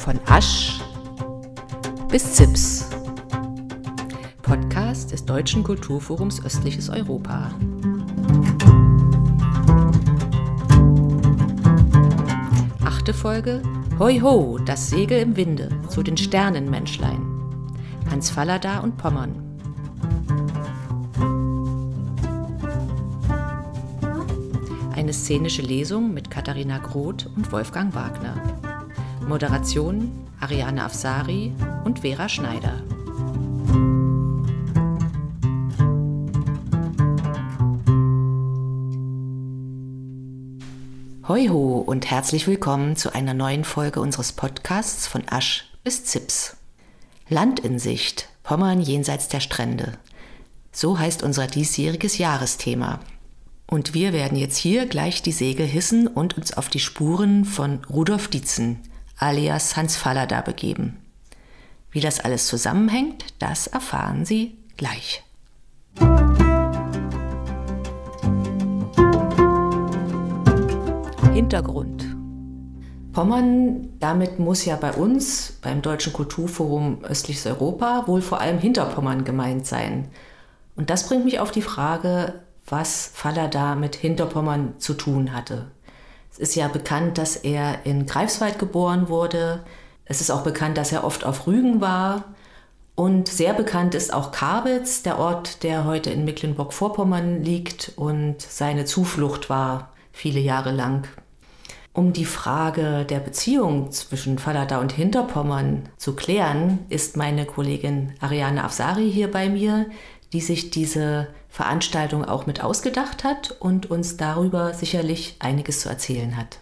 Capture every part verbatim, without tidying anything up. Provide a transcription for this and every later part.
Von Asch bis Zips. Podcast des Deutschen Kulturforums Östliches Europa. Achte Folge: Hoi ho, das Segel im Winde, zu den Sternenmenschlein. Hans Fallada und Pommern. Eine szenische Lesung mit Katharina Groth und Wolfgang Wagner. Moderation Ariane Afsari und Vera Schneider. Hoi ho und herzlich willkommen zu einer neuen Folge unseres Podcasts von Asch bis Zips. Land in Sicht, Pommern jenseits der Strände. So heißt unser diesjähriges Jahresthema. Und wir werden jetzt hier gleich die Segel hissen und uns auf die Spuren von Rudolf Dietzen, alias Hans Fallada, begeben. Wie das alles zusammenhängt, das erfahren Sie gleich. Hintergrund. Pommern, damit muss ja bei uns, beim Deutschen Kulturforum Östliches Europa, wohl vor allem Hinterpommern gemeint sein. Und das bringt mich auf die Frage, was Fallada mit Hinterpommern zu tun hatte. Es ist ja bekannt, dass er in Greifswald geboren wurde. Es ist auch bekannt, dass er oft auf Rügen war. Und sehr bekannt ist auch Karbitz, der Ort, der heute in Mecklenburg-Vorpommern liegt und seine Zuflucht war viele Jahre lang. Um die Frage der Beziehung zwischen Fallada und Hinterpommern zu klären, ist meine Kollegin Ariane Afsari hier bei mir, die sich diese Veranstaltung auch mit ausgedacht hat und uns darüber sicherlich einiges zu erzählen hat.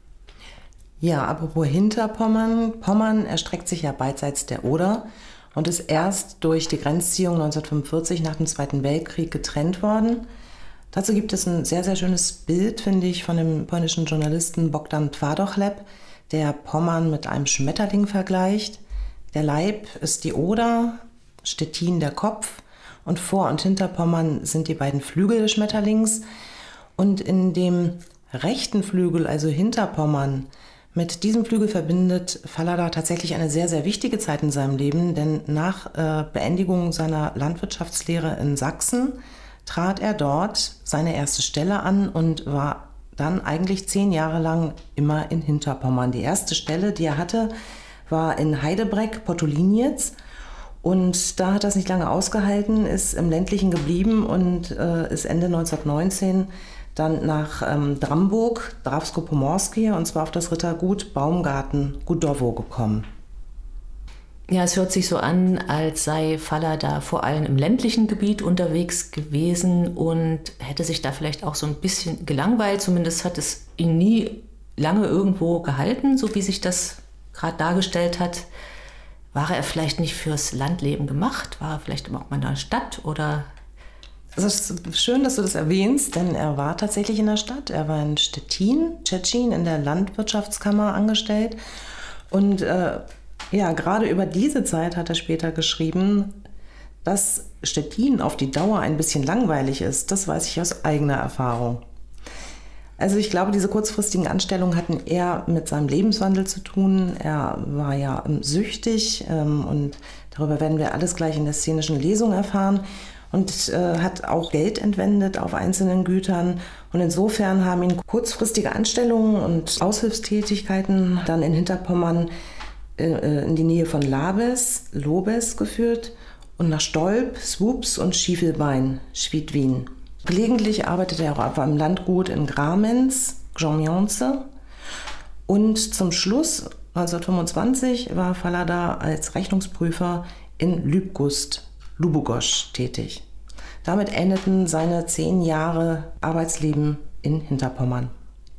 Ja, apropos Hinterpommern. Pommern erstreckt sich ja beidseits der Oder und ist erst durch die Grenzziehung neunzehnhundertfünfundvierzig nach dem Zweiten Weltkrieg getrennt worden. Dazu gibt es ein sehr, sehr schönes Bild, finde ich, von dem polnischen Journalisten Bogdan Twardochleb, der Pommern mit einem Schmetterling vergleicht. Der Leib ist die Oder, Stettin der Kopf. Und vor und hinter Pommern sind die beiden Flügel des Schmetterlings. Und in dem rechten Flügel, also hinter Pommern, mit diesem Flügel verbindet Fallada tatsächlich eine sehr, sehr wichtige Zeit in seinem Leben. Denn nach äh, Beendigung seiner Landwirtschaftslehre in Sachsen trat er dort seine erste Stelle an und war dann eigentlich zehn Jahre lang immer in Hinterpommern. Die erste Stelle, die er hatte, war in Heidebreck, Pottolinitz. Und da hat er es nicht lange ausgehalten, ist im ländlichen geblieben und äh, ist Ende neunzehnhundertneunzehn dann nach ähm, Dramburg, Drawsko-Pomorskie, und zwar auf das Rittergut Baumgarten-Gudowo gekommen. Ja, es hört sich so an, als sei Fallada vor allem im ländlichen Gebiet unterwegs gewesen und hätte sich da vielleicht auch so ein bisschen gelangweilt. Zumindest hat es ihn nie lange irgendwo gehalten, so wie sich das gerade dargestellt hat. War er vielleicht nicht fürs Landleben gemacht? War er vielleicht auch mal in der Stadt? Oder? Es ist schön, dass du das erwähnst, denn er war tatsächlich in der Stadt. Er war in Stettin, Tschetschen, in der Landwirtschaftskammer angestellt. Und äh, ja, gerade über diese Zeit hat er später geschrieben, dass Stettin auf die Dauer ein bisschen langweilig ist. Das weiß ich aus eigener Erfahrung. Also ich glaube, diese kurzfristigen Anstellungen hatten eher mit seinem Lebenswandel zu tun. Er war ja süchtig ähm, und darüber werden wir alles gleich in der szenischen Lesung erfahren und äh, hat auch Geld entwendet auf einzelnen Gütern. Und insofern haben ihn kurzfristige Anstellungen und Aushilfstätigkeiten dann in Hinterpommern äh, in die Nähe von Labes, Lobes geführt und nach Stolp, Swoops und Schiefelbein, Schwiedwin. Gelegentlich arbeitete er auch auf einem Landgut in Gramenz, Grzemiące. Und zum Schluss, neunzehnhundertfünfundzwanzig, war Fallada als Rechnungsprüfer in Lübgust, Lubugosz tätig. Damit endeten seine zehn Jahre Arbeitsleben in Hinterpommern.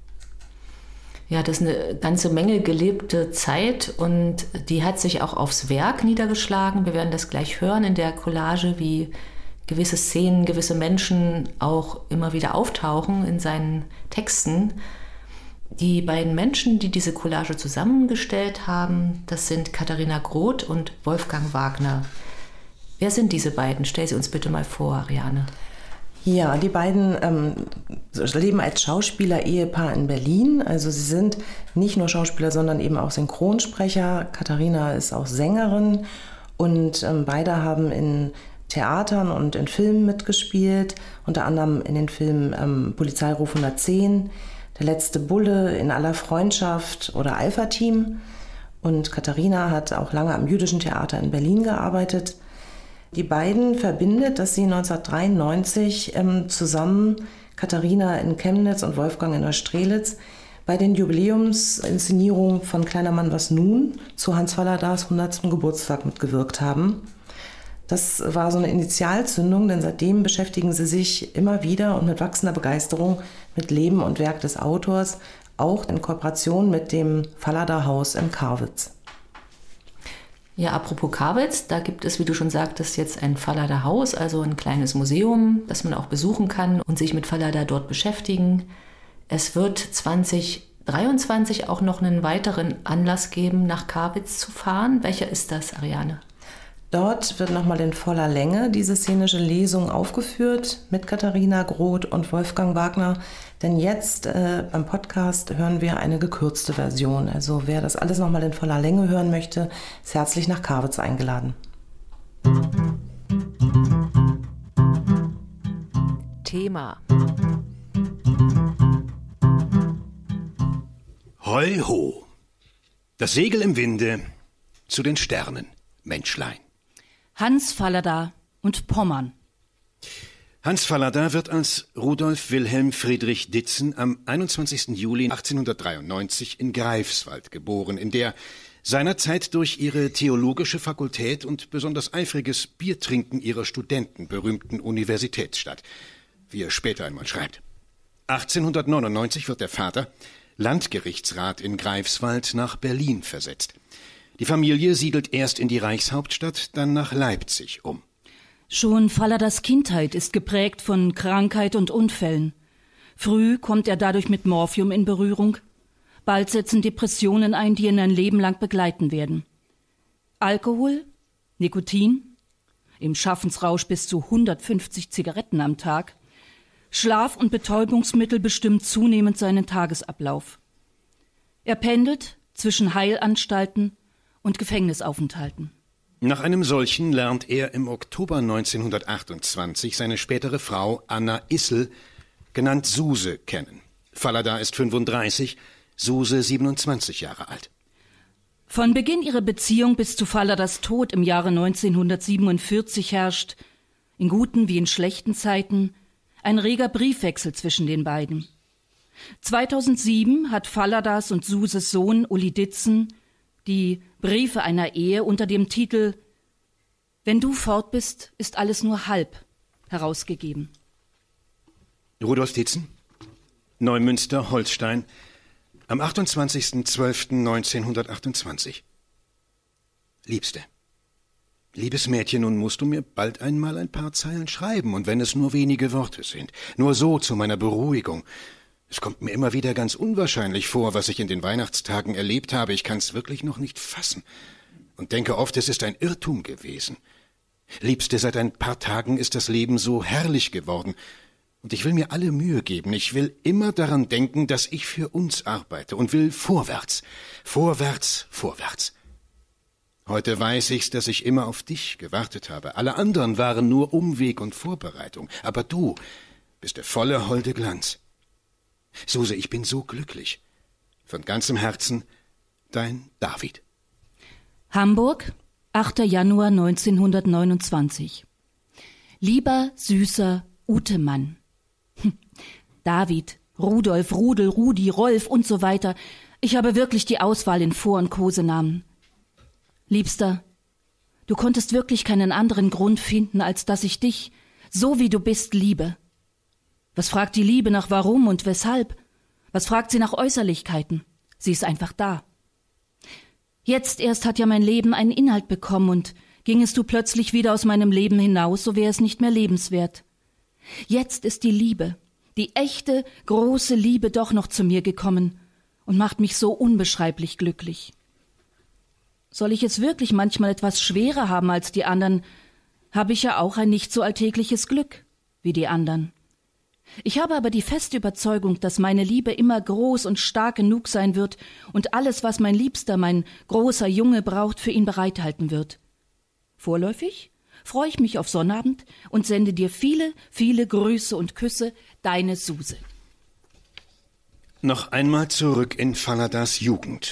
Ja, das ist eine ganze Menge gelebte Zeit und die hat sich auch aufs Werk niedergeschlagen. Wir werden das gleich hören in der Collage, wie gewisse Szenen, gewisse Menschen auch immer wieder auftauchen in seinen Texten. Die beiden Menschen, die diese Collage zusammengestellt haben, das sind Katharina Groth und Wolfgang Wagner. Wer sind diese beiden? Stell sie uns bitte mal vor, Ariane. Ja, die beiden ähm, leben als Schauspieler-Ehepaar in Berlin. Also sie sind nicht nur Schauspieler, sondern eben auch Synchronsprecher. Katharina ist auch Sängerin und ähm, beide haben in Theatern und in Filmen mitgespielt, unter anderem in den Filmen ähm, Polizeiruf hundertzehn, Der letzte Bulle, In aller Freundschaft oder Alpha-Team. Und Katharina hat auch lange am Jüdischen Theater in Berlin gearbeitet. Die beiden verbindet, dass sie neunzehnhundertdreiundneunzig ähm, zusammen, Katharina in Chemnitz und Wolfgang in Neustrelitz, bei den Jubiläumsinszenierungen von Kleiner Mann, was nun? Zu Hans Falladars hundertsten Geburtstag mitgewirkt haben. Das war so eine Initialzündung, denn seitdem beschäftigen sie sich immer wieder und mit wachsender Begeisterung mit Leben und Werk des Autors, auch in Kooperation mit dem Fallada-Haus in Karwitz. Ja, apropos Karwitz, da gibt es, wie du schon sagtest, jetzt ein Fallada-Haus, also ein kleines Museum, das man auch besuchen kann und sich mit Fallada dort beschäftigen. Es wird zwanzig dreiundzwanzig auch noch einen weiteren Anlass geben, nach Karwitz zu fahren. Welcher ist das, Ariane? Dort wird nochmal in voller Länge diese szenische Lesung aufgeführt mit Katharina Groth und Wolfgang Wagner. Denn jetzt äh, beim Podcast hören wir eine gekürzte Version. Also wer das alles nochmal in voller Länge hören möchte, ist herzlich nach Karwitz eingeladen. Thema. Hoi ho. Das Segel im Winde zu den Sternen, Menschlein. Hans Fallada und Pommern. Hans Fallada wird als Rudolf Wilhelm Friedrich Ditzen am einundzwanzigsten Juli achtzehnhundertdreiundneunzig in Greifswald geboren, in der seinerzeit durch ihre theologische Fakultät und besonders eifriges Biertrinken ihrer Studenten berühmten Universitätsstadt, wie er später einmal schreibt. achtzehnhundertneunundneunzig wird der Vater, Landgerichtsrat in Greifswald, nach Berlin versetzt. Die Familie siedelt erst in die Reichshauptstadt, dann nach Leipzig um. Schon Falladas Kindheit ist geprägt von Krankheit und Unfällen. Früh kommt er dadurch mit Morphium in Berührung. Bald setzen Depressionen ein, die ihn ein Leben lang begleiten werden. Alkohol, Nikotin, im Schaffensrausch bis zu hundertfünfzig Zigaretten am Tag, Schlaf- und Betäubungsmittel bestimmen zunehmend seinen Tagesablauf. Er pendelt zwischen Heilanstalten und Gefängnisaufenthalten. Nach einem solchen lernt er im Oktober neunzehnhundertachtundzwanzig seine spätere Frau Anna Issel, genannt Suse, kennen. Fallada ist fünfunddreißig, Suse siebenundzwanzig Jahre alt. Von Beginn ihrer Beziehung bis zu Falladas Tod im Jahre neunzehnhundertsiebenundvierzig herrscht, in guten wie in schlechten Zeiten, ein reger Briefwechsel zwischen den beiden. zweitausendsieben hat Falladas und Suses Sohn Uli Ditzen die Briefe einer Ehe unter dem Titel »Wenn du fort bist, ist alles nur halb« herausgegeben. Rudolf Ditzen, Neumünster, Holstein, am achtundzwanzigsten zwölften neunzehnhundertachtundzwanzig. Liebste, liebes Mädchen, nun musst du mir bald einmal ein paar Zeilen schreiben, und wenn es nur wenige Worte sind, nur so zu meiner Beruhigung. Es kommt mir immer wieder ganz unwahrscheinlich vor, was ich in den Weihnachtstagen erlebt habe. Ich kann es wirklich noch nicht fassen und denke oft, es ist ein Irrtum gewesen. Liebste, seit ein paar Tagen ist das Leben so herrlich geworden, und ich will mir alle Mühe geben. Ich will immer daran denken, dass ich für uns arbeite, und will vorwärts, vorwärts, vorwärts. Heute weiß ich's, dass ich immer auf dich gewartet habe. Alle anderen waren nur Umweg und Vorbereitung, aber du bist der volle holde Glanz. Suse, ich bin so glücklich. Von ganzem Herzen, dein David. Hamburg, achter Januar neunzehnhundertneunundzwanzig. Lieber, süßer Utemann. Hm. David, Rudolf, Rudel, Rudi, Rolf und so weiter. Ich habe wirklich die Auswahl in Vor- und Kosenamen. Liebster, du konntest wirklich keinen anderen Grund finden, als dass ich dich, so wie du bist, liebe. Was fragt die Liebe nach warum und weshalb? Was fragt sie nach Äußerlichkeiten? Sie ist einfach da. Jetzt erst hat ja mein Leben einen Inhalt bekommen, und gingest du plötzlich wieder aus meinem Leben hinaus, so wäre es nicht mehr lebenswert. Jetzt ist die Liebe, die echte, große Liebe doch noch zu mir gekommen und macht mich so unbeschreiblich glücklich. Soll ich es wirklich manchmal etwas schwerer haben als die anderen, habe ich ja auch ein nicht so alltägliches Glück wie die anderen. Ich habe aber die feste Überzeugung, dass meine Liebe immer groß und stark genug sein wird und alles, was mein Liebster, mein großer Junge braucht, für ihn bereithalten wird. Vorläufig freue ich mich auf Sonnabend und sende dir viele, viele Grüße und Küsse, deine Suse. Noch einmal zurück in Falladas Jugend.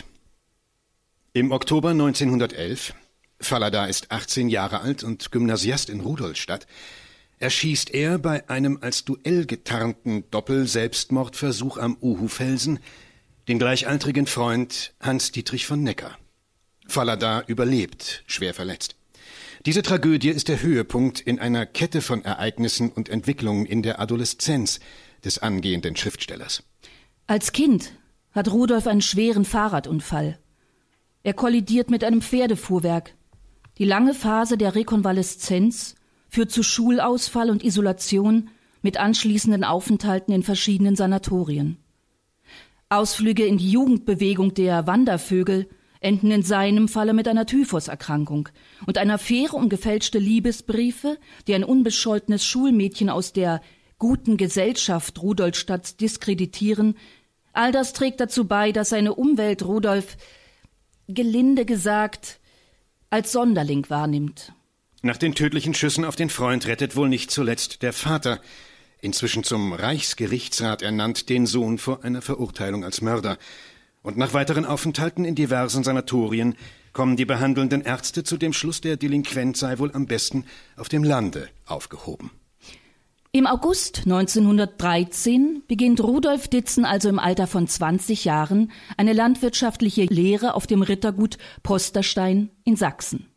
Im Oktober neunzehnhundertelf, Fallada ist achtzehn Jahre alt und Gymnasiast in Rudolstadt, erschießt er bei einem als Duell getarnten Doppel-Selbstmordversuch am Uhu-Felsen den gleichaltrigen Freund Hans-Dietrich von Necker. Fallada überlebt, schwer verletzt. Diese Tragödie ist der Höhepunkt in einer Kette von Ereignissen und Entwicklungen in der Adoleszenz des angehenden Schriftstellers. Als Kind hat Rudolf einen schweren Fahrradunfall. Er kollidiert mit einem Pferdefuhrwerk. Die lange Phase der Rekonvaleszenz führt zu Schulausfall und Isolation mit anschließenden Aufenthalten in verschiedenen Sanatorien. Ausflüge in die Jugendbewegung der Wandervögel enden in seinem Falle mit einer Typhuserkrankung und einer Affäre um gefälschte Liebesbriefe, die ein unbescholtenes Schulmädchen aus der guten Gesellschaft Rudolstadts diskreditieren. All das trägt dazu bei, dass seine Umwelt Rudolf, gelinde gesagt, als Sonderling wahrnimmt. Nach den tödlichen Schüssen auf den Freund rettet wohl nicht zuletzt der Vater, inzwischen zum Reichsgerichtsrat ernannt, den Sohn vor einer Verurteilung als Mörder. Und nach weiteren Aufenthalten in diversen Sanatorien kommen die behandelnden Ärzte zu dem Schluss, der Delinquent sei wohl am besten auf dem Lande aufgehoben. Im August neunzehnhundertdreizehn beginnt Rudolf Ditzen also im Alter von zwanzig Jahren eine landwirtschaftliche Lehre auf dem Rittergut Posterstein in Sachsen.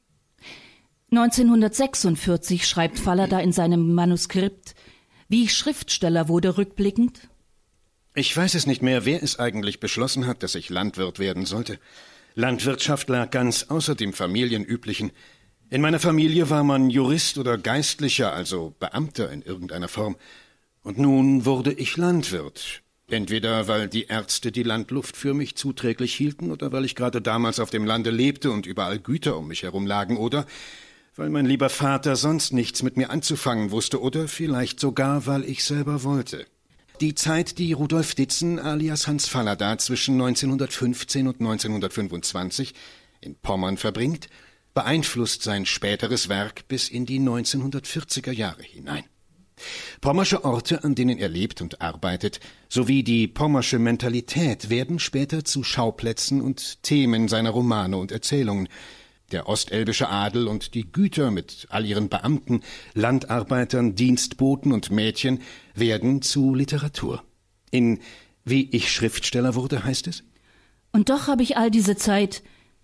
neunzehnhundertsechsundvierzig schreibt Fallada in seinem Manuskript, wie ich Schriftsteller wurde, rückblickend: Ich weiß es nicht mehr, wer es eigentlich beschlossen hat, dass ich Landwirt werden sollte. Landwirtschaft lag ganz außer dem familienüblichen. In meiner Familie war man Jurist oder Geistlicher, also Beamter in irgendeiner Form. Und nun wurde ich Landwirt. Entweder weil die Ärzte die Landluft für mich zuträglich hielten oder weil ich gerade damals auf dem Lande lebte und überall Güter um mich herum lagen oder weil mein lieber Vater sonst nichts mit mir anzufangen wusste oder vielleicht sogar, weil ich selber wollte. Die Zeit, die Rudolf Ditzen alias Hans Fallada zwischen neunzehnhundertfünfzehn und neunzehnhundertfünfundzwanzig in Pommern verbringt, beeinflusst sein späteres Werk bis in die neunzehnhundertvierziger Jahre hinein. Pommersche Orte, an denen er lebt und arbeitet, sowie die pommersche Mentalität werden später zu Schauplätzen und Themen seiner Romane und Erzählungen. Der ostelbische Adel und die Güter mit all ihren Beamten, Landarbeitern, Dienstboten und Mädchen werden zu Literatur. In »Wie ich Schriftsteller wurde« heißt es: Und doch habe ich all diese Zeit,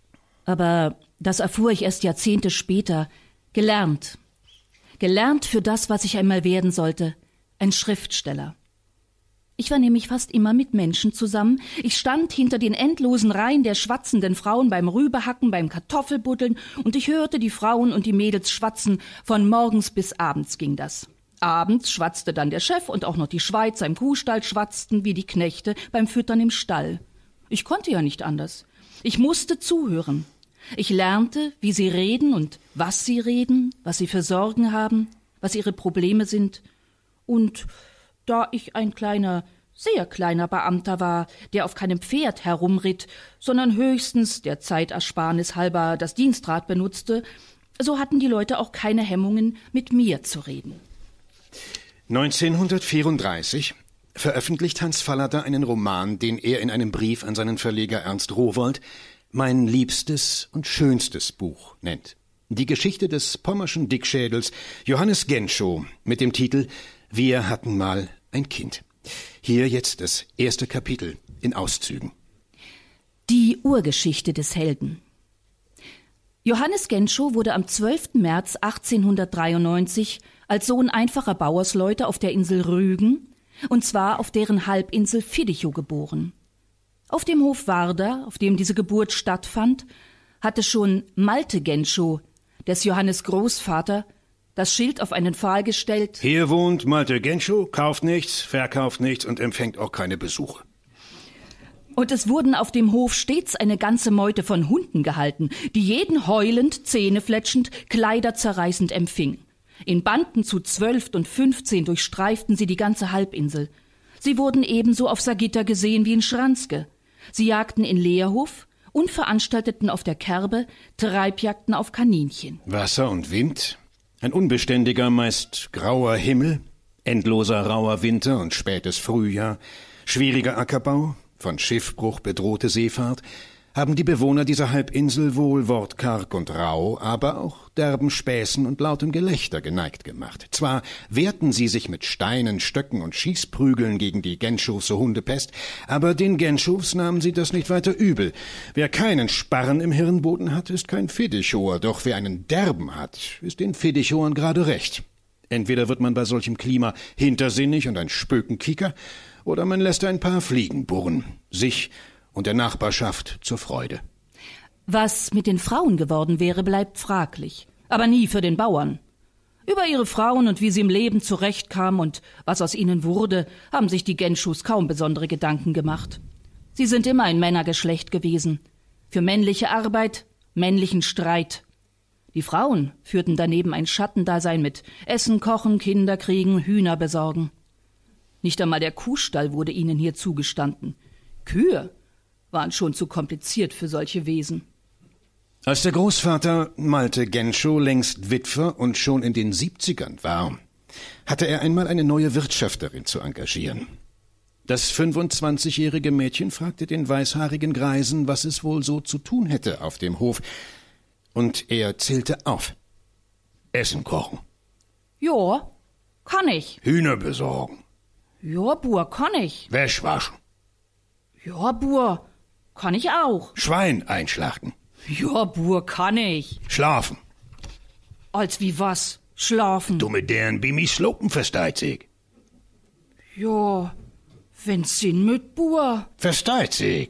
aber das erfuhr ich erst Jahrzehnte später, gelernt. Gelernt für das, was ich einmal werden sollte, ein Schriftsteller. Ich war nämlich fast immer mit Menschen zusammen. Ich stand hinter den endlosen Reihen der schwatzenden Frauen beim Rübehacken, beim Kartoffelbuddeln, und ich hörte die Frauen und die Mädels schwatzen. Von morgens bis abends ging das. Abends schwatzte dann der Chef und auch noch die Schweizer im Kuhstall schwatzten wie die Knechte beim Füttern im Stall. Ich konnte ja nicht anders. Ich musste zuhören. Ich lernte, wie sie reden und was sie reden, was sie für Sorgen haben, was ihre Probleme sind. Und da ich ein kleiner, sehr kleiner Beamter war, der auf keinem Pferd herumritt, sondern höchstens der Zeitersparnis halber das Dienstrad benutzte, so hatten die Leute auch keine Hemmungen, mit mir zu reden. neunzehnhundertvierunddreißig veröffentlicht Hans Fallada einen Roman, den er in einem Brief an seinen Verleger Ernst Rowohlt »Mein liebstes und schönstes Buch« nennt. Die Geschichte des pommerschen Dickschädels Johannes Genschow mit dem Titel »Wir hatten mal ein Kind«. Hier jetzt das erste Kapitel in Auszügen. Die Urgeschichte des Helden. Johannes Genschow wurde am zwölften März achtzehnhundertdreiundneunzig als Sohn einfacher Bauersleute auf der Insel Rügen, und zwar auf deren Halbinsel Fiddichow, geboren. Auf dem Hof Warder, auf dem diese Geburt stattfand, hatte schon Malte Genschow, des Johannes Großvater, das Schild auf einen Pfahl gestellt: Hier wohnt Malte Genschow, kauft nichts, verkauft nichts und empfängt auch keine Besuche. Und es wurden auf dem Hof stets eine ganze Meute von Hunden gehalten, die jeden heulend, zähnefletschend, kleiderzerreißend empfing. In Banden zu zwölf und fünfzehn durchstreiften sie die ganze Halbinsel. Sie wurden ebenso auf Sagitta gesehen wie in Schranske. Sie jagten in Leerhof und veranstalteten auf der Kerbe Treibjagden auf Kaninchen. Wasser und Wind, ein unbeständiger, meist grauer Himmel, endloser rauer Winter und spätes Frühjahr, schwieriger Ackerbau, von Schiffbruch bedrohte Seefahrt, haben die Bewohner dieser Halbinsel wohl wortkarg und rau, aber auch derben Späßen und lautem Gelächter geneigt gemacht. Zwar wehrten sie sich mit Steinen, Stöcken und Schießprügeln gegen die Genschowse Hundepest, aber den Genschows nahmen sie das nicht weiter übel. Wer keinen Sparren im Hirnboden hat, ist kein Fiddichower, doch wer einen derben hat, ist den Fiddichowern gerade recht. Entweder wird man bei solchem Klima hintersinnig und ein Spökenkieker, oder man lässt ein paar Fliegen burren, sich und der Nachbarschaft zur Freude. Was mit den Frauen geworden wäre, bleibt fraglich, aber nie für den Bauern. Über ihre Frauen und wie sie im Leben zurechtkamen und was aus ihnen wurde, haben sich die Genschus kaum besondere Gedanken gemacht. Sie sind immer ein Männergeschlecht gewesen. Für männliche Arbeit, männlichen Streit. Die Frauen führten daneben ein Schattendasein mit Essen kochen, Kinder kriegen, Hühner besorgen. Nicht einmal der Kuhstall wurde ihnen hier zugestanden. Kühe waren schon zu kompliziert für solche Wesen. Als der Großvater Malte Genschow längst Witwer und schon in den Siebzigern war, hatte er einmal eine neue Wirtschafterin zu engagieren. Das fünfundzwanzigjährige Mädchen fragte den weißhaarigen Greisen, was es wohl so zu tun hätte auf dem Hof, und er zählte auf. Essen kochen. Ja, kann ich. Hühner besorgen. Ja, Bur, kann ich. Wäsch waschen. Ja, Bur, kann ich auch. Schwein einschlachten. Ja, Bur, kann ich. Schlafen. Als wie was? Schlafen. Du mit deren Bimi Slopen versteit sich. Ja, wenn's Sinn mit Bur. Versteit sich.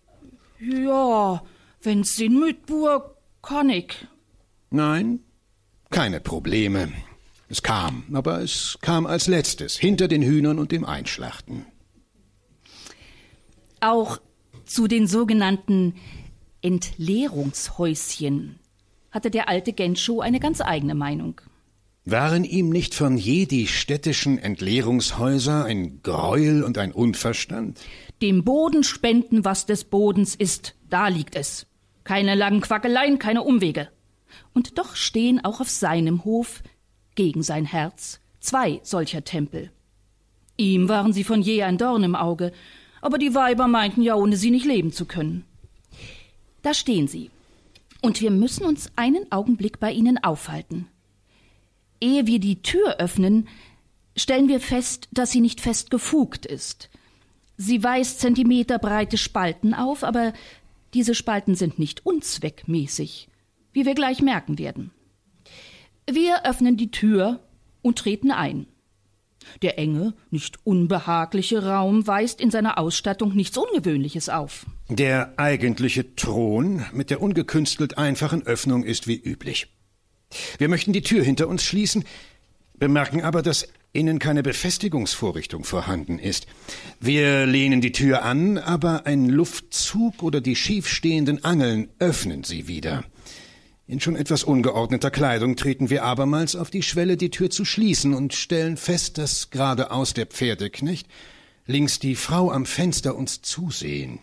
Ja, wenn's Sinn mit Bur, kann ich. Nein, keine Probleme. Es kam, aber es kam als letztes, hinter den Hühnern und dem Einschlachten. Auch zu den sogenannten Entleerungshäuschen hatte der alte Genschow eine ganz eigene Meinung. Waren ihm nicht von je die städtischen Entleerungshäuser ein Greuel und ein Unverstand? Dem Boden spenden, was des Bodens ist, da liegt es. Keine langen Quackeleien, keine Umwege. Und doch stehen auch auf seinem Hof, gegen sein Herz, zwei solcher Tempel. Ihm waren sie von je ein Dorn im Auge, aber die Weiber meinten ja, ohne sie nicht leben zu können. Da stehen sie, und wir müssen uns einen Augenblick bei ihnen aufhalten. Ehe wir die Tür öffnen, stellen wir fest, dass sie nicht fest gefugt ist. Sie weist zentimeterbreite Spalten auf, aber diese Spalten sind nicht unzweckmäßig, wie wir gleich merken werden. Wir öffnen die Tür und treten ein. Der enge, nicht unbehagliche Raum weist in seiner Ausstattung nichts Ungewöhnliches auf. Der eigentliche Thron mit der ungekünstelt einfachen Öffnung ist wie üblich. Wir möchten die Tür hinter uns schließen, bemerken aber, dass innen keine Befestigungsvorrichtung vorhanden ist. Wir lehnen die Tür an, aber ein Luftzug oder die schiefstehenden Angeln öffnen sie wieder. In schon etwas ungeordneter Kleidung treten wir abermals auf die Schwelle, die Tür zu schließen, und stellen fest, dass geradeaus der Pferdeknecht, links die Frau am Fenster uns zusehen.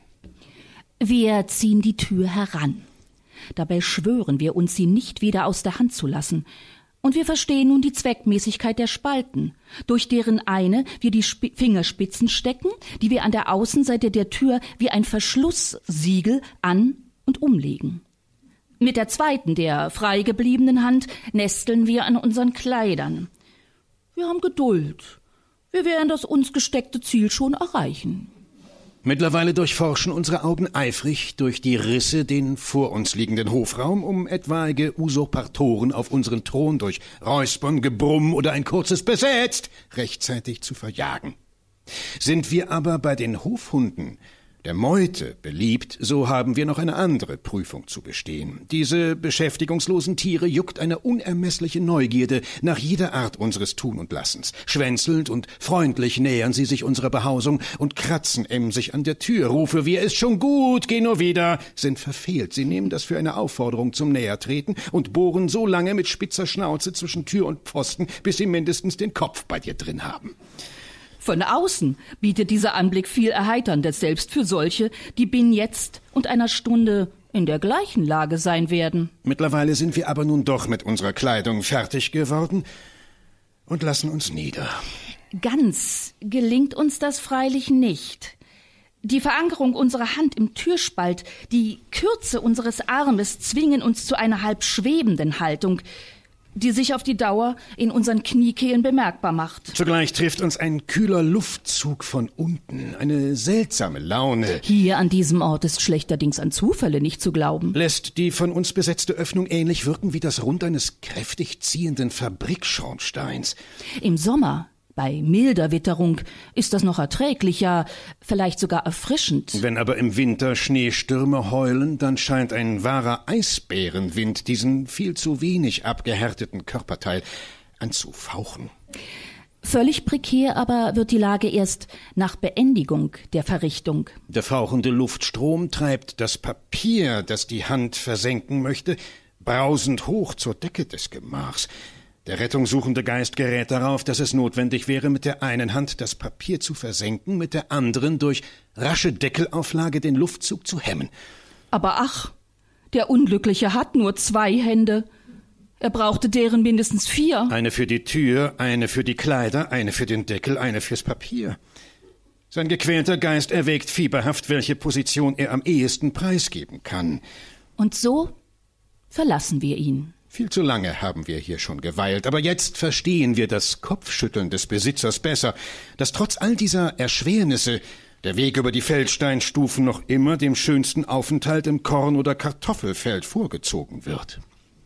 Wir ziehen die Tür heran. Dabei schwören wir uns, sie nicht wieder aus der Hand zu lassen. Und wir verstehen nun die Zweckmäßigkeit der Spalten, durch deren eine wir die Sp- Fingerspitzen stecken, die wir an der Außenseite der Tür wie ein Verschlusssiegel an- und umlegen. Mit der zweiten, der frei gebliebenen Hand, nesteln wir an unseren Kleidern. Wir haben Geduld. Wir werden das uns gesteckte Ziel schon erreichen. Mittlerweile durchforschen unsere Augen eifrig durch die Risse den vor uns liegenden Hofraum, um etwaige Usurpatoren auf unseren Thron durch Räuspern, Gebrumm oder ein kurzes Besetzt rechtzeitig zu verjagen. Sind wir aber bei den Hofhunden, der Meute beliebt, so haben wir noch eine andere Prüfung zu bestehen. Diese beschäftigungslosen Tiere juckt eine unermessliche Neugierde nach jeder Art unseres Tun und Lassens. Schwänzelnd und freundlich nähern sie sich unserer Behausung und kratzen emsig an der Tür. Rufe wir, ist schon gut, geh nur wieder, sind verfehlt. Sie nehmen das für eine Aufforderung zum Nähertreten und bohren so lange mit spitzer Schnauze zwischen Tür und Pfosten, bis sie mindestens den Kopf bei dir drin haben. Von außen bietet dieser Anblick viel Erheiterndes, selbst für solche, die binnen jetzt und einer Stunde in der gleichen Lage sein werden. Mittlerweile sind wir aber nun doch mit unserer Kleidung fertig geworden und lassen uns nieder. Ganz gelingt uns das freilich nicht. Die Verankerung unserer Hand im Türspalt, die Kürze unseres Armes zwingen uns zu einer halb schwebenden Haltung, die sich auf die Dauer in unseren Kniekehlen bemerkbar macht. Zugleich trifft uns ein kühler Luftzug von unten, eine seltsame Laune. Hier an diesem Ort ist schlechterdings an Zufälle nicht zu glauben. Lässt die von uns besetzte Öffnung ähnlich wirken wie das Rund eines kräftig ziehenden Fabrikschornsteins. Im Sommer, bei milder Witterung, ist das noch erträglich, ja vielleicht sogar erfrischend. Wenn aber im Winter Schneestürme heulen, dann scheint ein wahrer Eisbärenwind diesen viel zu wenig abgehärteten Körperteil anzufauchen. Völlig prekär aber wird die Lage erst nach Beendigung der Verrichtung. Der fauchende Luftstrom treibt das Papier, das die Hand versenken möchte, brausend hoch zur Decke des Gemachs. Der rettungssuchende Geist gerät darauf, dass es notwendig wäre, mit der einen Hand das Papier zu versenken, mit der anderen durch rasche Deckelauflage den Luftzug zu hemmen. Aber ach, der Unglückliche hat nur zwei Hände. Er brauchte deren mindestens vier. Eine für die Tür, eine für die Kleider, eine für den Deckel, eine fürs Papier. Sein gequälter Geist erwägt fieberhaft, welche Position er am ehesten preisgeben kann. Und so verlassen wir ihn. Viel zu lange haben wir hier schon geweilt, aber jetzt verstehen wir das Kopfschütteln des Besitzers besser, dass trotz all dieser Erschwernisse der Weg über die Feldsteinstufen noch immer dem schönsten Aufenthalt im Korn- oder Kartoffelfeld vorgezogen wird.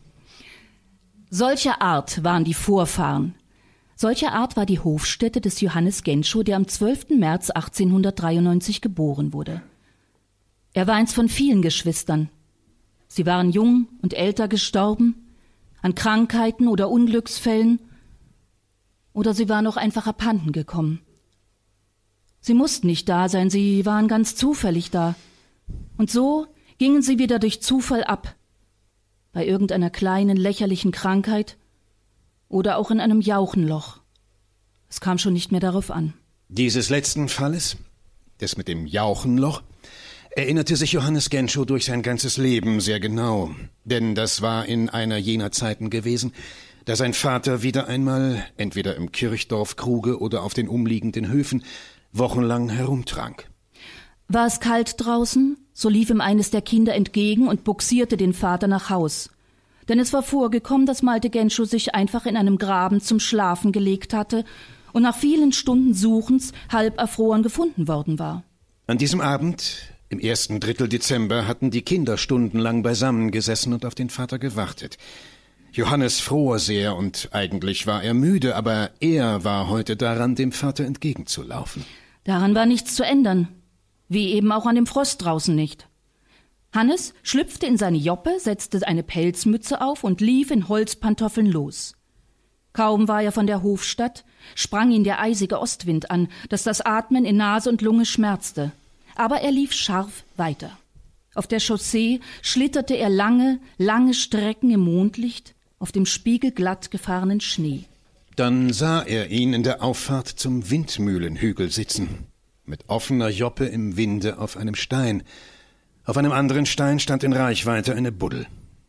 Solcher Art waren die Vorfahren. Solcher Art war die Hofstätte des Johannes Genschow, der am zwölften März achtzehnhundertdreiundneunzig geboren wurde. Er war eins von vielen Geschwistern. Sie waren jung und älter gestorben, an Krankheiten oder Unglücksfällen, oder sie waren auch einfach abhanden gekommen. Sie mussten nicht da sein, sie waren ganz zufällig da. Und so gingen sie wieder durch Zufall ab, bei irgendeiner kleinen, lächerlichen Krankheit oder auch in einem Jauchenloch. Es kam schon nicht mehr darauf an. Dieses letzten Falles, des mit dem Jauchenloch, erinnerte sich Johannes Genschow durch sein ganzes Leben sehr genau, denn das war in einer jener Zeiten gewesen, da sein Vater wieder einmal, entweder im Kirchdorf Kruge oder auf den umliegenden Höfen, wochenlang herumtrank. War es kalt draußen, so lief ihm eines der Kinder entgegen und buxierte den Vater nach Haus. Denn es war vorgekommen, dass Malte Genschow sich einfach in einem Graben zum Schlafen gelegt hatte und nach vielen Stunden Suchens halb erfroren gefunden worden war. An diesem Abend, im ersten Drittel Dezember, hatten die Kinder stundenlang beisammen gesessen und auf den Vater gewartet. Johannes fror sehr und eigentlich war er müde, aber er war heute daran, dem Vater entgegenzulaufen. Daran war nichts zu ändern, wie eben auch an dem Frost draußen nicht. Hannes schlüpfte in seine Joppe, setzte eine Pelzmütze auf und lief in Holzpantoffeln los. Kaum war er von der Hofstatt, sprang ihn der eisige Ostwind an, dass das Atmen in Nase und Lunge schmerzte. Aber er lief scharf weiter. Auf der Chaussee schlitterte er lange, lange Strecken im Mondlicht auf dem spiegelglatt gefahrenen Schnee. Dann sah er ihn in der Auffahrt zum Windmühlenhügel sitzen, mit offener Joppe im Winde auf einem Stein. Auf einem anderen Stein stand in Reichweite eine Buddel.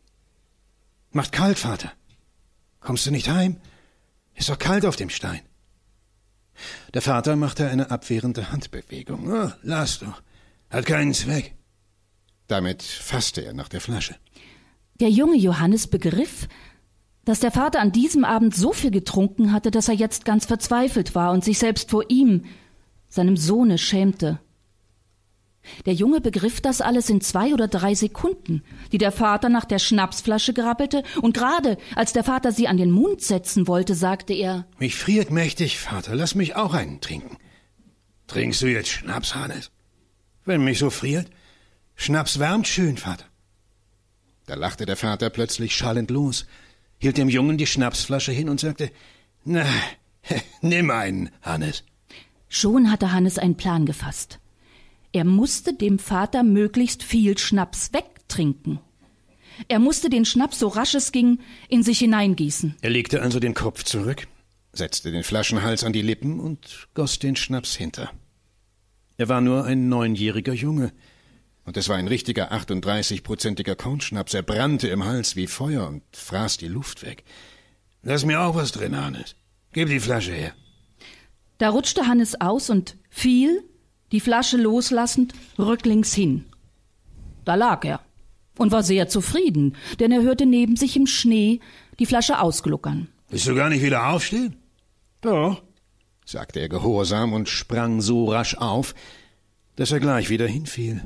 »Macht kalt, Vater. Kommst du nicht heim? Ist doch kalt auf dem Stein.« Der Vater machte eine abwehrende Handbewegung. »Oh, lass doch. Hat keinen Zweck.« Damit fasste er nach der Flasche. Der junge Johannes begriff, dass der Vater an diesem Abend so viel getrunken hatte, dass er jetzt ganz verzweifelt war und sich selbst vor ihm, seinem Sohne, schämte. Der Junge begriff das alles in zwei oder drei Sekunden, die der Vater nach der Schnapsflasche grabbelte, und gerade als der Vater sie an den Mund setzen wollte, sagte er: »Mich friert mächtig, Vater, lass mich auch einen trinken.« »Trinkst du jetzt Schnaps, Hannes?« Wenn mich so friert. Schnaps wärmt schön, Vater. Da lachte der Vater plötzlich schallend los, hielt dem Jungen die Schnapsflasche hin und sagte, »Na, nimm einen, Hannes.« Schon hatte Hannes einen Plan gefasst. Er musste dem Vater möglichst viel Schnaps wegtrinken. Er musste den Schnaps, so rasch es ging, in sich hineingießen. Er legte also den Kopf zurück, setzte den Flaschenhals an die Lippen und goss den Schnaps hinter. Er war nur ein neunjähriger Junge, und es war ein richtiger achtunddreißig-prozentiger Kornschnaps. Er brannte im Hals wie Feuer und fraß die Luft weg. »Lass mir auch was drin, Hannes. Gib die Flasche her.« Da rutschte Hannes aus und fiel, die Flasche loslassend, rücklings hin. Da lag er und war sehr zufrieden, denn er hörte neben sich im Schnee die Flasche ausgluckern. »Willst du gar nicht wieder aufstehen?« »Doch«, sagte er gehorsam und sprang so rasch auf, dass er gleich wieder hinfiel.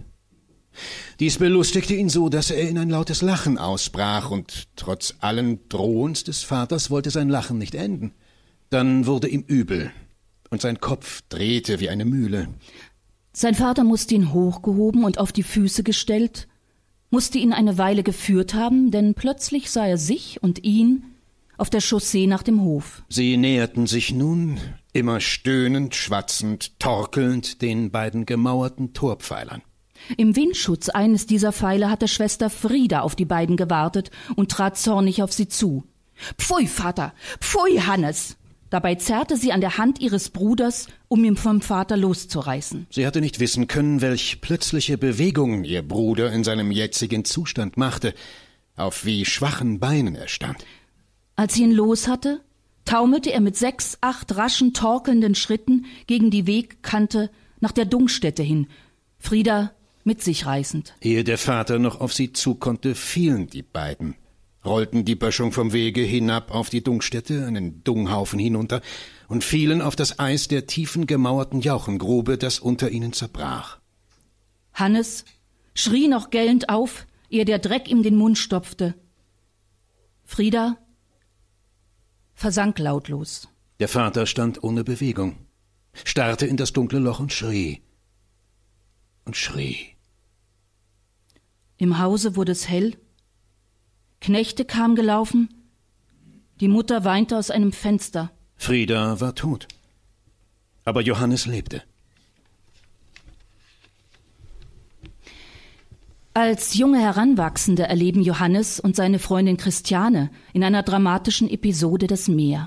Dies belustigte ihn so, dass er in ein lautes Lachen ausbrach, und trotz allen Drohens des Vaters wollte sein Lachen nicht enden. Dann wurde ihm übel, und sein Kopf drehte wie eine Mühle. Sein Vater musste ihn hochgehoben und auf die Füße gestellt, musste ihn eine Weile geführt haben, denn plötzlich sah er sich und ihn auf der Chaussee nach dem Hof. Sie näherten sich nun, immer stöhnend, schwatzend, torkelnd, den beiden gemauerten Torpfeilern. Im Windschutz eines dieser Pfeiler hatte Schwester Frieda auf die beiden gewartet und trat zornig auf sie zu. »Pfui, Vater! Pfui, Hannes!« Dabei zerrte sie an der Hand ihres Bruders, um ihn vom Vater loszureißen. Sie hatte nicht wissen können, welch plötzliche Bewegungen ihr Bruder in seinem jetzigen Zustand machte, auf wie schwachen Beinen er stand. Als sie ihn los hatte, taumelte er mit sechs, acht raschen, torkelnden Schritten gegen die Wegkante nach der Dungstätte hin, Frieda mit sich reißend. Ehe der Vater noch auf sie zu konnte, fielen die beiden, rollten die Böschung vom Wege hinab auf die Dungstätte, einen Dunghaufen hinunter, und fielen auf das Eis der tiefen gemauerten Jauchengrube, das unter ihnen zerbrach. Hannes schrie noch gellend auf, ehe der Dreck ihm den Mund stopfte. Frieda versank lautlos. Der Vater stand ohne Bewegung, starrte in das dunkle Loch und schrie und schrie. Im Hause wurde es hell. Knechte kamen gelaufen. Die Mutter weinte aus einem Fenster. Frieda war tot, aber Johannes lebte. Als junge Heranwachsende erleben Johannes und seine Freundin Christiane in einer dramatischen Episode das Meer.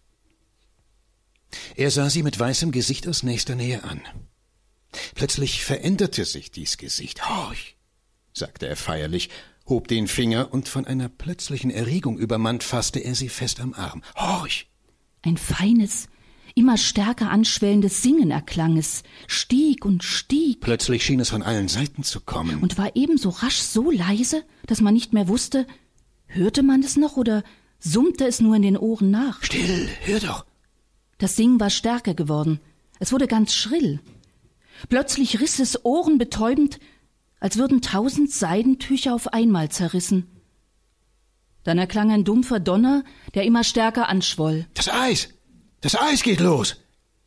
Er sah sie mit weißem Gesicht aus nächster Nähe an. Plötzlich veränderte sich dies Gesicht. »Horch«, sagte er feierlich, hob den Finger, und von einer plötzlichen Erregung übermannt fasste er sie fest am Arm. »Horch!« Ein feines, immer stärker anschwellendes Singen erklang es, stieg und stieg. Plötzlich schien es von allen Seiten zu kommen. Und war ebenso rasch so leise, dass man nicht mehr wusste, hörte man es noch oder summte es nur in den Ohren nach. »Still, hör doch!« Das Singen war stärker geworden. Es wurde ganz schrill. Plötzlich riss es ohrenbetäubend, als würden tausend Seidentücher auf einmal zerrissen. Dann erklang ein dumpfer Donner, der immer stärker anschwoll. »Das Eis! Das Eis geht los!«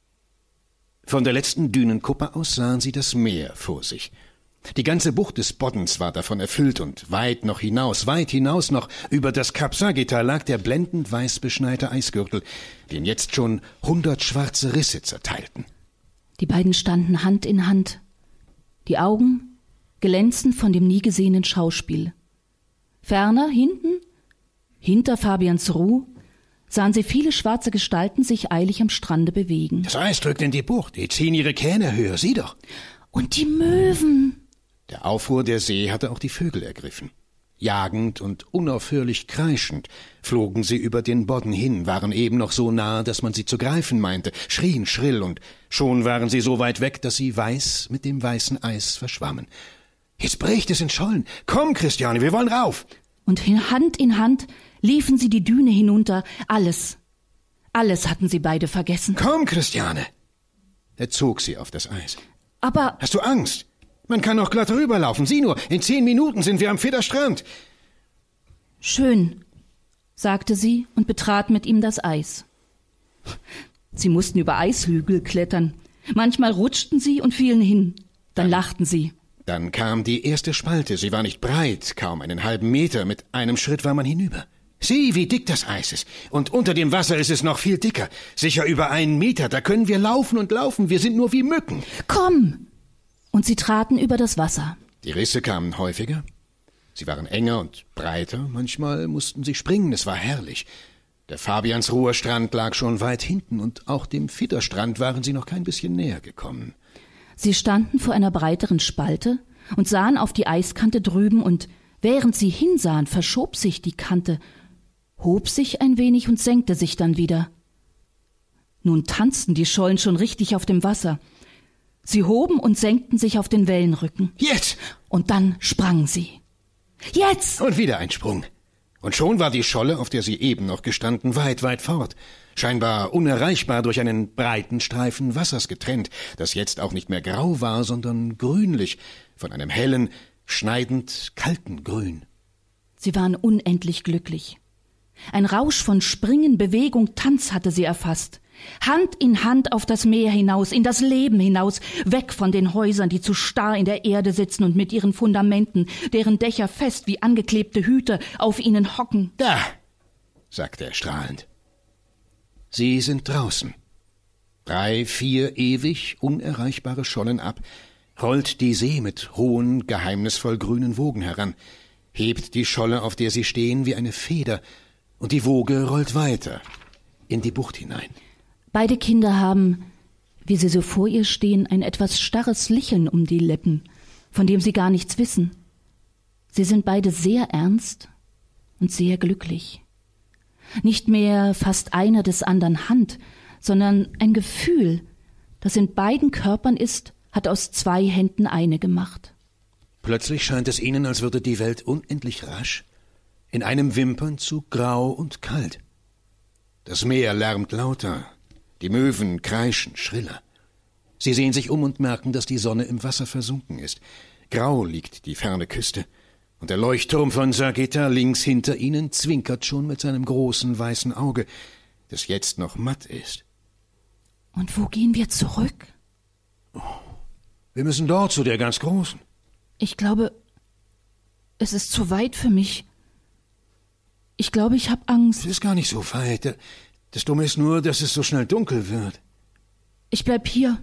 Von der letzten Dünenkuppe aus sahen sie das Meer vor sich. Die ganze Bucht des Boddens war davon erfüllt, und weit noch hinaus, weit hinaus noch, über das Kap Sagittar lag der blendend weiß beschneite Eisgürtel, den jetzt schon hundert schwarze Risse zerteilten. Die beiden standen Hand in Hand, die Augen glänzend von dem nie gesehenen Schauspiel. Ferner, hinten, hinter Fabians Ruh, sahen sie viele schwarze Gestalten sich eilig am Strande bewegen. »Das Eis drückt in die Bucht, die ziehen ihre Kähne höher, sieh doch!« »Und die Möwen!« Der Aufruhr der See hatte auch die Vögel ergriffen. Jagend und unaufhörlich kreischend flogen sie über den Bodden hin, waren eben noch so nahe, dass man sie zu greifen meinte, schrien schrill, und schon waren sie so weit weg, dass sie weiß mit dem weißen Eis verschwammen. »Jetzt bricht es in Schollen! Komm, Christiane, wir wollen rauf!« Und Hand in Hand liefen sie die Düne hinunter. Alles, alles hatten sie beide vergessen. »Komm, Christiane!« Er zog sie auf das Eis. »Aber...« »Hast du Angst? Man kann noch glatt rüberlaufen. Sieh nur, in zehn Minuten sind wir am Federstrand.« »Schön«, sagte sie und betrat mit ihm das Eis. Sie mussten über Eishügel klettern. Manchmal rutschten sie und fielen hin. Dann lachten sie. Dann kam die erste Spalte. Sie war nicht breit, kaum einen halben Meter. Mit einem Schritt war man hinüber. Sieh, wie dick das Eis ist. Und unter dem Wasser ist es noch viel dicker. Sicher über einen Meter. Da können wir laufen und laufen. Wir sind nur wie Mücken. Komm! Und sie traten über das Wasser. Die Risse kamen häufiger. Sie waren enger und breiter. Manchmal mussten sie springen. Es war herrlich. Der Fabiansruher Strand lag schon weit hinten und auch dem Fidderstrand waren sie noch kein bisschen näher gekommen. Sie standen vor einer breiteren Spalte und sahen auf die Eiskante drüben und während sie hinsahen, verschob sich die Kante, hob sich ein wenig und senkte sich dann wieder. Nun tanzten die Schollen schon richtig auf dem Wasser. Sie hoben und senkten sich auf den Wellenrücken. Jetzt! Und dann sprangen sie. Jetzt! Und wieder ein Sprung. Und schon war die Scholle, auf der sie eben noch gestanden, weit, weit fort. Scheinbar unerreichbar durch einen breiten Streifen Wassers getrennt, das jetzt auch nicht mehr grau war, sondern grünlich, von einem hellen, schneidend kalten Grün. Sie waren unendlich glücklich. Ein Rausch von Springen, Bewegung, Tanz hatte sie erfasst. Hand in Hand auf das Meer hinaus, in das Leben hinaus, weg von den Häusern, die zu starr in der Erde sitzen und mit ihren Fundamenten, deren Dächer fest wie angeklebte Hüte auf ihnen hocken. Da, sagte er strahlend. Sie sind draußen. Drei, vier ewig unerreichbare Schollen ab, rollt die See mit hohen, geheimnisvoll grünen Wogen heran, hebt die Scholle, auf der sie stehen, wie eine Feder, und die Woge rollt weiter in die Bucht hinein. Beide Kinder haben, wie sie so vor ihr stehen, ein etwas starres Lächeln um die Lippen, von dem sie gar nichts wissen. Sie sind beide sehr ernst und sehr glücklich. Nicht mehr fast einer des anderen Hand, sondern ein Gefühl, das in beiden Körpern ist, hat aus zwei Händen eine gemacht. Plötzlich scheint es ihnen, als würde die Welt unendlich rasch, in einem Wimpern zu grau und kalt. Das Meer lärmt lauter, die Möwen kreischen schriller. Sie sehen sich um und merken, dass die Sonne im Wasser versunken ist. Grau liegt die ferne Küste, und der Leuchtturm von Sagitta links hinter ihnen zwinkert schon mit seinem großen weißen Auge, das jetzt noch matt ist. Und wo gehen wir zurück? Oh, wir müssen dort zu der ganz Großen. Ich glaube, es ist zu weit für mich. Ich glaube, ich habe Angst. Es ist gar nicht so weit. Das Dumme ist nur, dass es so schnell dunkel wird. Ich bleib hier.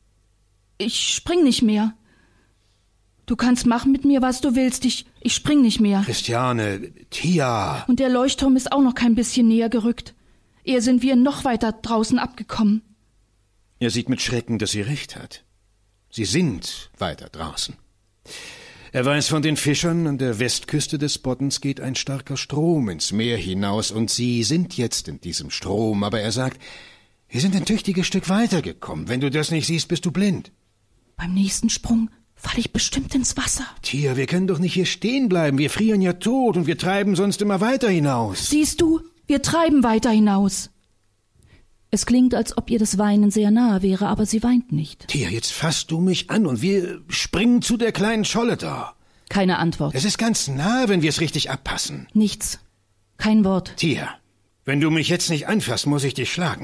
Ich spring nicht mehr. Du kannst machen mit mir, was du willst. Ich, ich spring nicht mehr. Christiane, Tia. Und der Leuchtturm ist auch noch kein bisschen näher gerückt. Eher sind wir noch weiter draußen abgekommen. Er sieht mit Schrecken, dass sie recht hat. Sie sind weiter draußen. Er weiß, von den Fischern an der Westküste des Boddens geht ein starker Strom ins Meer hinaus, und sie sind jetzt in diesem Strom. Aber er sagt, wir sind ein tüchtiges Stück weitergekommen. Wenn du das nicht siehst, bist du blind. Beim nächsten Sprung falle ich bestimmt ins Wasser. Tia, wir können doch nicht hier stehen bleiben. Wir frieren ja tot und wir treiben sonst immer weiter hinaus. Siehst du, wir treiben weiter hinaus. Es klingt, als ob ihr das Weinen sehr nahe wäre, aber sie weint nicht. Tia, jetzt fasst du mich an und wir springen zu der kleinen Scholle da. Keine Antwort. Es ist ganz nah, wenn wir es richtig abpassen. Nichts. Kein Wort. Tia, wenn du mich jetzt nicht anfasst, muss ich dich schlagen.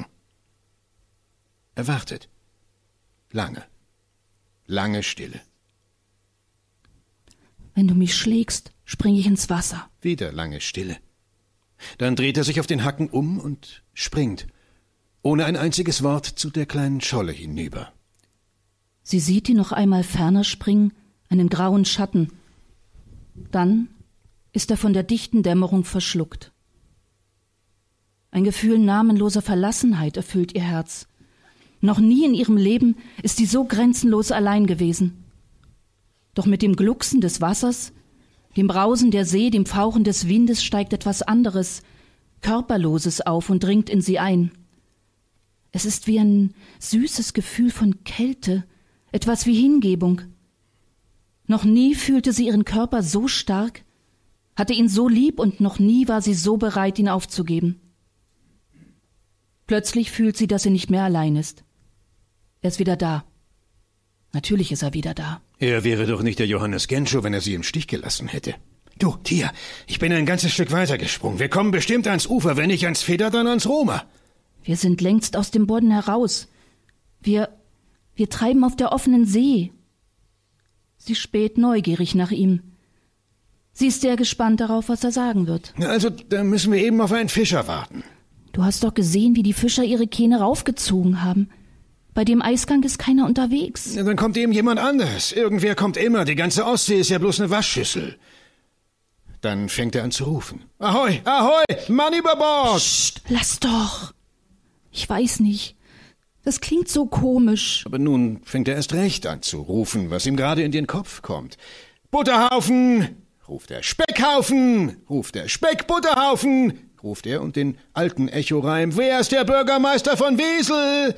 Er wartet. Lange. Lange Stille. Wenn du mich schlägst, springe ich ins Wasser. Wieder lange Stille. Dann dreht er sich auf den Hacken um und springt, ohne ein einziges Wort, zu der kleinen Scholle hinüber. Sie sieht ihn noch einmal ferner springen, einen grauen Schatten. Dann ist er von der dichten Dämmerung verschluckt. Ein Gefühl namenloser Verlassenheit erfüllt ihr Herz. Noch nie in ihrem Leben ist sie so grenzenlos allein gewesen. Doch mit dem Glucksen des Wassers, dem Brausen der See, dem Fauchen des Windes steigt etwas anderes, Körperloses auf und dringt in sie ein. Es ist wie ein süßes Gefühl von Kälte, etwas wie Hingebung. Noch nie fühlte sie ihren Körper so stark, hatte ihn so lieb und noch nie war sie so bereit, ihn aufzugeben. Plötzlich fühlt sie, dass sie nicht mehr allein ist. Er ist wieder da. Natürlich ist er wieder da. Er wäre doch nicht der Johannes Genschow, wenn er sie im Stich gelassen hätte. Du, Tia, ich bin ein ganzes Stück weitergesprungen. Wir kommen bestimmt ans Ufer, wenn nicht ans Feder, dann ans Roma. Wir sind längst aus dem Bodden heraus. Wir, wir treiben auf der offenen See. Sie späht neugierig nach ihm. Sie ist sehr gespannt darauf, was er sagen wird. Also, da müssen wir eben auf einen Fischer warten. Du hast doch gesehen, wie die Fischer ihre Kähne raufgezogen haben. Bei dem Eisgang ist keiner unterwegs. Ja, dann kommt eben jemand anders. Irgendwer kommt immer. Die ganze Ostsee ist ja bloß eine Waschschüssel. Dann fängt er an zu rufen. Ahoi, ahoi, Mann über Bord! Psst, lass doch. Ich weiß nicht. Das klingt so komisch. Aber nun fängt er erst recht an zu rufen, was ihm gerade in den Kopf kommt. Butterhaufen! Ruft er. Speckhaufen! Ruft er. Speckbutterhaufen! Ruft er und den alten Echoreim. Wer ist der Bürgermeister von Wesel?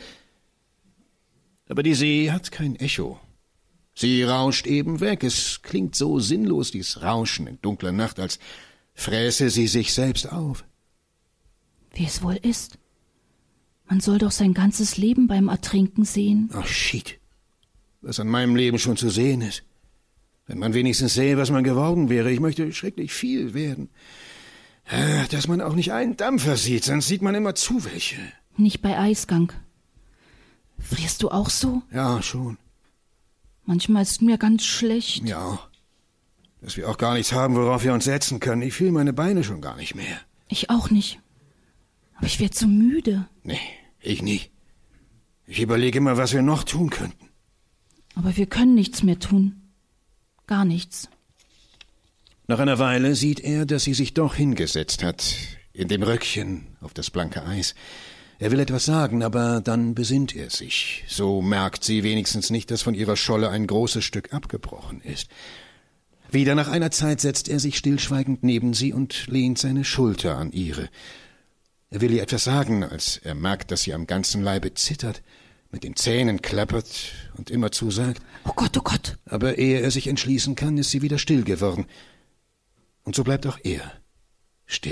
Aber die See hat kein Echo. Sie rauscht eben weg. Es klingt so sinnlos, dies Rauschen in dunkler Nacht, als fräße sie sich selbst auf. Wie es wohl ist. Man soll doch sein ganzes Leben beim Ertrinken sehen. Ach, shit. Was an meinem Leben schon zu sehen ist. Wenn man wenigstens sähe, was man geworden wäre. Ich möchte schrecklich viel werden. Dass man auch nicht einen Dampfer sieht, sonst sieht man immer zu welche. Nicht bei Eisgang. Frierst du auch so? Ja, schon. Manchmal ist mir ganz schlecht. Ja. Dass wir auch gar nichts haben, worauf wir uns setzen können. Ich fühle meine Beine schon gar nicht mehr. Ich auch nicht. Aber ich werde so müde. Nee, ich nicht. Ich überlege immer, was wir noch tun könnten. Aber wir können nichts mehr tun. Gar nichts. Nach einer Weile sieht er, dass sie sich doch hingesetzt hat, in dem Röckchen auf das blanke Eis. Er will etwas sagen, aber dann besinnt er sich. So merkt sie wenigstens nicht, dass von ihrer Scholle ein großes Stück abgebrochen ist. Wieder nach einer Zeit setzt er sich stillschweigend neben sie und lehnt seine Schulter an ihre. Er will ihr etwas sagen, als er merkt, dass sie am ganzen Leibe zittert, mit den Zähnen klappert und immerzu sagt: »Oh Gott, oh Gott!« Aber ehe er sich entschließen kann, ist sie wieder still geworden. Und so bleibt auch er still.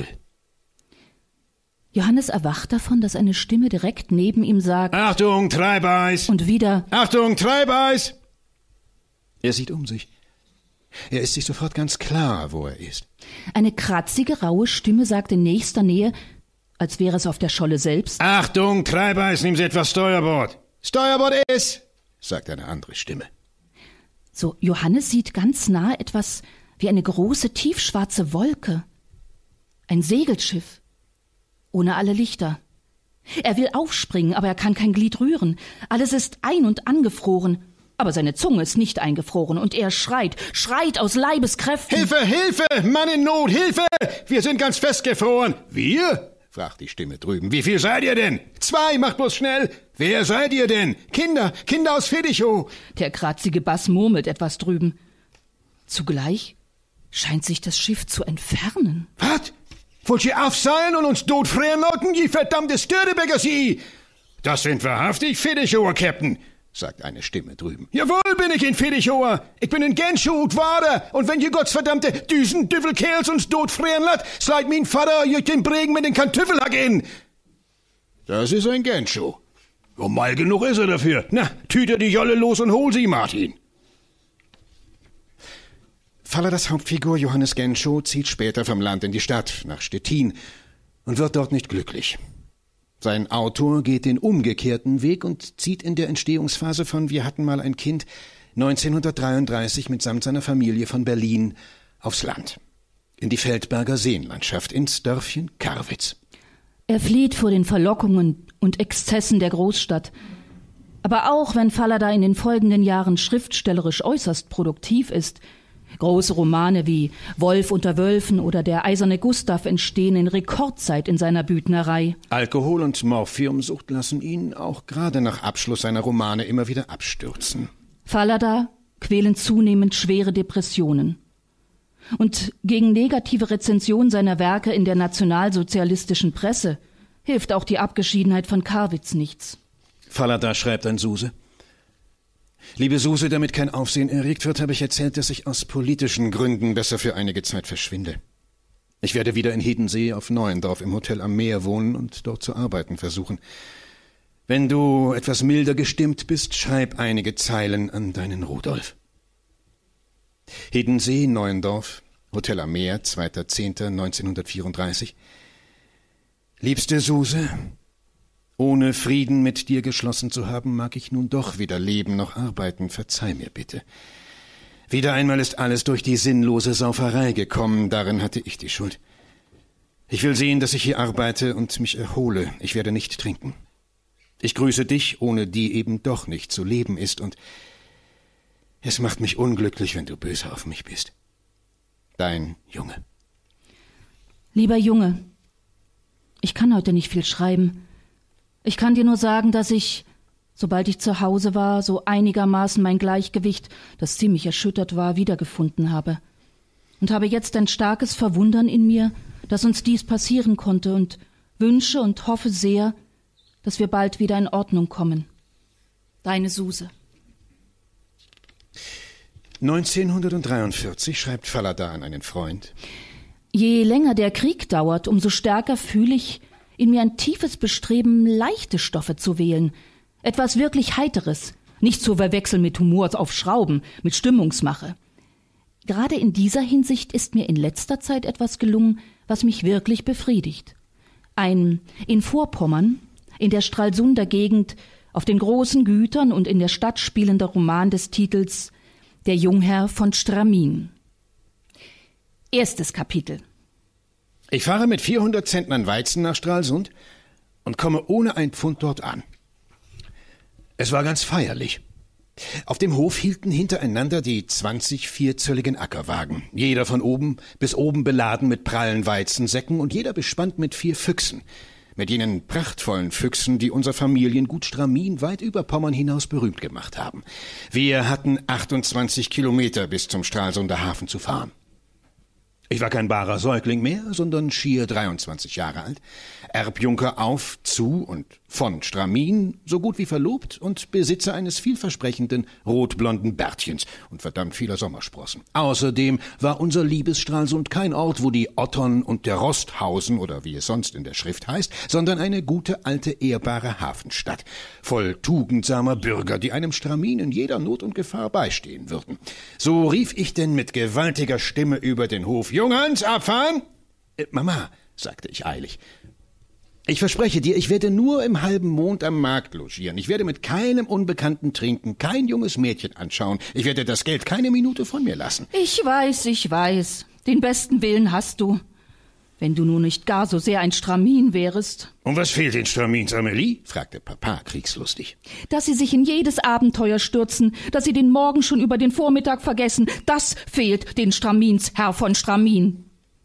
Johannes erwacht davon, dass eine Stimme direkt neben ihm sagt: »Achtung, Treibeis!« Und wieder: »Achtung, Treibeis!« Er sieht um sich. Er ist sich sofort ganz klar, wo er ist. Eine kratzige, raue Stimme sagt in nächster Nähe, als wäre es auf der Scholle selbst: »Achtung, Treibeis, nehmen Sie etwas Steuerbord!« »Steuerbord ist«, sagt eine andere Stimme. So, Johannes sieht ganz nah etwas wie eine große, tiefschwarze Wolke. Ein Segelschiff. Ohne alle Lichter. Er will aufspringen, aber er kann kein Glied rühren. Alles ist ein- und angefroren. Aber seine Zunge ist nicht eingefroren und er schreit, schreit aus Leibeskräften. »Hilfe, Hilfe! Mann in Not, Hilfe! Wir sind ganz festgefroren!« »Wir?« fragt die Stimme drüben. »Wie viel seid ihr denn?« »Zwei, macht bloß schnell!« »Wer seid ihr denn?« »Kinder, Kinder aus Fiddichow!« Der kratzige Bass murmelt etwas drüben. Zugleich scheint sich das Schiff zu entfernen. »Was? Wollt ihr aufseilen und uns totfrieren locken, je verdammte Störtebecker Sie?« »Das sind wahrhaftig Fiddichower, Captain«, sagt eine Stimme drüben. »Jawohl bin ich in Fiddichower. Ich bin in Genschut, Wader. Und wenn je gottsverdammte Düsen Düffelkerls uns totfrieren lasst, sleit mein Vater euch den Bregen mit den Kantüffelhack in.« »Das ist ein Genschow. Oh, mal genug ist er dafür. Na, tüte die Jolle los und hol sie, Martin.« Falladas Hauptfigur Johannes Genschow zieht später vom Land in die Stadt, nach Stettin, und wird dort nicht glücklich. Sein Autor geht den umgekehrten Weg und zieht in der Entstehungsphase von »Wir hatten mal ein Kind« neunzehnhundertdreiunddreißig mitsamt seiner Familie von Berlin aufs Land, in die Feldberger Seenlandschaft, ins Dörfchen Karwitz. Er flieht vor den Verlockungen und Exzessen der Großstadt. Aber auch wenn Fallada in den folgenden Jahren schriftstellerisch äußerst produktiv ist, große Romane wie »Wolf unter Wölfen« oder »Der eiserne Gustav« entstehen in Rekordzeit in seiner Büdnerei. Alkohol- und Morphiumsucht lassen ihn auch gerade nach Abschluss seiner Romane immer wieder abstürzen. Fallada quälen zunehmend schwere Depressionen. Und gegen negative Rezension seiner Werke in der nationalsozialistischen Presse hilft auch die Abgeschiedenheit von Karwitz nichts. Fallada schreibt an Suse: »Liebe Suse, damit kein Aufsehen erregt wird, habe ich erzählt, dass ich aus politischen Gründen besser für einige Zeit verschwinde. Ich werde wieder in Hiddensee auf Neuendorf im Hotel am Meer wohnen und dort zu arbeiten versuchen. Wenn du etwas milder gestimmt bist, schreib einige Zeilen an deinen Rudolf.« Hiddensee, Neuendorf, Hotel am Meer, zweiter zehnter neunzehnhundertvierunddreißig. »Liebste Suse, ohne Frieden mit dir geschlossen zu haben, mag ich nun doch weder leben noch arbeiten, verzeih mir bitte. Wieder einmal ist alles durch die sinnlose Sauferei gekommen, darin hatte ich die Schuld. Ich will sehen, dass ich hier arbeite und mich erhole. Ich werde nicht trinken. Ich grüße dich, ohne die eben doch nicht zu leben ist, und es macht mich unglücklich, wenn du böse auf mich bist. Dein Junge. Lieber Junge, ich kann heute nicht viel schreiben. Ich kann dir nur sagen, dass ich, sobald ich zu Hause war, so einigermaßen mein Gleichgewicht, das ziemlich erschüttert war, wiedergefunden habe. Und habe jetzt ein starkes Verwundern in mir, dass uns dies passieren konnte, und wünsche und hoffe sehr, dass wir bald wieder in Ordnung kommen. Deine Suse. neunzehnhundertdreiundvierzig schreibt Fallada an einen Freund. Je länger der Krieg dauert, umso stärker fühle ich in mir ein tiefes Bestreben, leichte Stoffe zu wählen. Etwas wirklich Heiteres, nicht zu verwechseln mit Humor auf Schrauben, mit Stimmungsmache. Gerade in dieser Hinsicht ist mir in letzter Zeit etwas gelungen, was mich wirklich befriedigt. Ein in Vorpommern, in der Stralsunder Gegend, auf den großen Gütern und in der Stadt spielender Roman des Titels Der Jungherr von Stramin. Erstes Kapitel. Ich fahre mit vierhundert Zentnern Weizen nach Stralsund und komme ohne ein Pfund dort an. Es war ganz feierlich. Auf dem Hof hielten hintereinander die zwanzig vierzölligen Ackerwagen, jeder von oben bis oben beladen mit prallen Weizensäcken und jeder bespannt mit vier Füchsen, mit jenen prachtvollen Füchsen, die unser Familiengut Stramin weit über Pommern hinaus berühmt gemacht haben. Wir hatten achtundzwanzig Kilometer bis zum Stralsunder Hafen zu fahren. Ich war kein barer Säugling mehr, sondern schier dreiundzwanzig Jahre alt, Erbjunker auf, zu und von Stramin, so gut wie verlobt und Besitzer eines vielversprechenden rotblonden Bärtchens und verdammt vieler Sommersprossen. Außerdem war unser liebes Stralsund kein Ort, wo die Ottern und der Rost hausen oder wie es sonst in der Schrift heißt, sondern eine gute, alte, ehrbare Hafenstadt, voll tugendsamer Bürger, die einem Stramin in jeder Not und Gefahr beistehen würden. So rief ich denn mit gewaltiger Stimme über den Hof: »Junghans, abfahren!« Äh, »Mama«, sagte ich eilig, »ich verspreche dir, ich werde nur im halben Mond am Markt logieren. Ich werde mit keinem Unbekannten trinken, kein junges Mädchen anschauen. Ich werde das Geld keine Minute von mir lassen.« Ich weiß, ich weiß. Den besten Willen hast du. Wenn du nur nicht gar so sehr ein Stramin wärest. »Und was fehlt den Stramins, Amelie?« fragte Papa kriegslustig. »Dass sie sich in jedes Abenteuer stürzen, dass sie den Morgen schon über den Vormittag vergessen, das fehlt den Stramins, Herr von Stramin.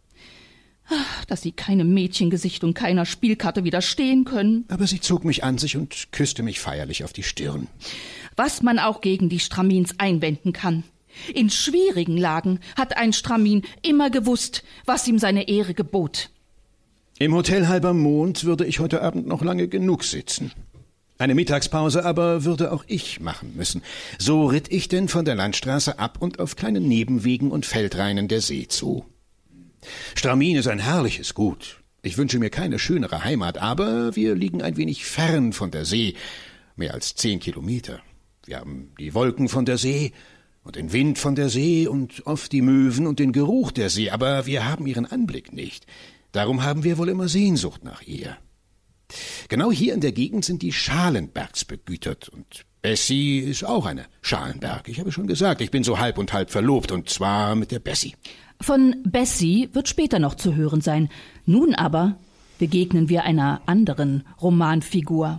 Dass sie keinem Mädchengesicht und keiner Spielkarte widerstehen können.« Aber sie zog mich an sich und küsste mich feierlich auf die Stirn. »Was man auch gegen die Stramins einwenden kann. In schwierigen Lagen hat ein Stramin immer gewusst, was ihm seine Ehre gebot.« Im Hotel Halber Mond würde ich heute Abend noch lange genug sitzen. Eine Mittagspause aber würde auch ich machen müssen. So ritt ich denn von der Landstraße ab und auf kleinen Nebenwegen und Feldreinen der See zu. Stramin ist ein herrliches Gut. Ich wünsche mir keine schönere Heimat, aber wir liegen ein wenig fern von der See, mehr als zehn Kilometer. Wir haben die Wolken von der See und den Wind von der See und oft die Möwen und den Geruch der See, aber wir haben ihren Anblick nicht. Darum haben wir wohl immer Sehnsucht nach ihr. Genau hier in der Gegend sind die Schalenbergs begütert und Bessie ist auch eine Schalenberg. Ich habe schon gesagt, ich bin so halb und halb verlobt, und zwar mit der Bessie. Von Bessie wird später noch zu hören sein. Nun aber begegnen wir einer anderen Romanfigur.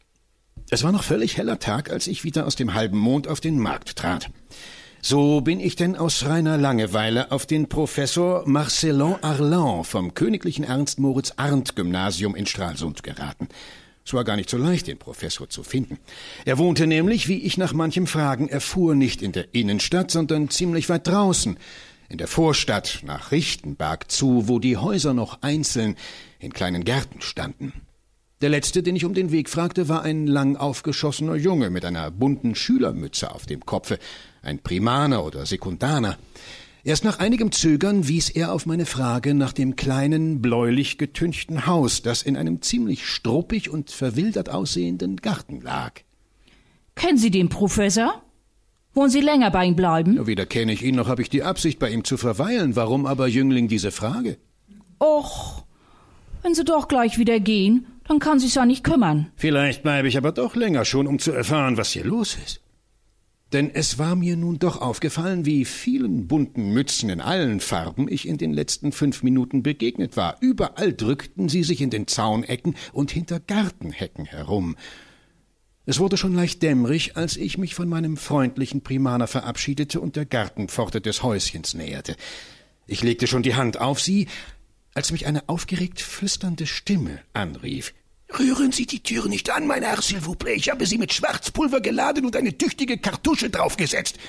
Es war noch völlig heller Tag, als ich wieder aus dem halben Mond auf den Markt trat. So bin ich denn aus reiner Langeweile auf den Professor Marcellin Arlan vom Königlichen Ernst-Moritz-Arndt-Gymnasium in Stralsund geraten. Es war gar nicht so leicht, den Professor zu finden. Er wohnte nämlich, wie ich nach manchem Fragen erfuhr, nicht in der Innenstadt, sondern ziemlich weit draußen, in der Vorstadt nach Richtenberg zu, wo die Häuser noch einzeln in kleinen Gärten standen. Der letzte, den ich um den Weg fragte, war ein lang aufgeschossener Junge mit einer bunten Schülermütze auf dem Kopfe, ein Primaner oder Sekundaner. Erst nach einigem Zögern wies er auf meine Frage nach dem kleinen, bläulich getünchten Haus, das in einem ziemlich struppig und verwildert aussehenden Garten lag. »Kennen Sie den Professor? Wollen Sie länger bei ihm bleiben?« Ja, weder kenne ich ihn, noch habe ich die Absicht, bei ihm zu verweilen. Warum aber, Jüngling, diese Frage? »Och, wenn Sie doch gleich wieder gehen, dann kann sich's ja nicht kümmern.« Vielleicht bleibe ich aber doch länger schon, um zu erfahren, was hier los ist. Denn es war mir nun doch aufgefallen, wie vielen bunten Mützen in allen Farben ich in den letzten fünf Minuten begegnet war. Überall drückten sie sich in den Zaunecken und hinter Gartenhecken herum. Es wurde schon leicht dämmerig, als ich mich von meinem freundlichen Primaner verabschiedete und der Gartenpforte des Häuschens näherte. Ich legte schon die Hand auf sie, als mich eine aufgeregt flüsternde Stimme anrief. »Rühren Sie die Tür nicht an, mein Herr, s'il vous plaît. Ich habe sie mit Schwarzpulver geladen und eine tüchtige Kartusche draufgesetzt.«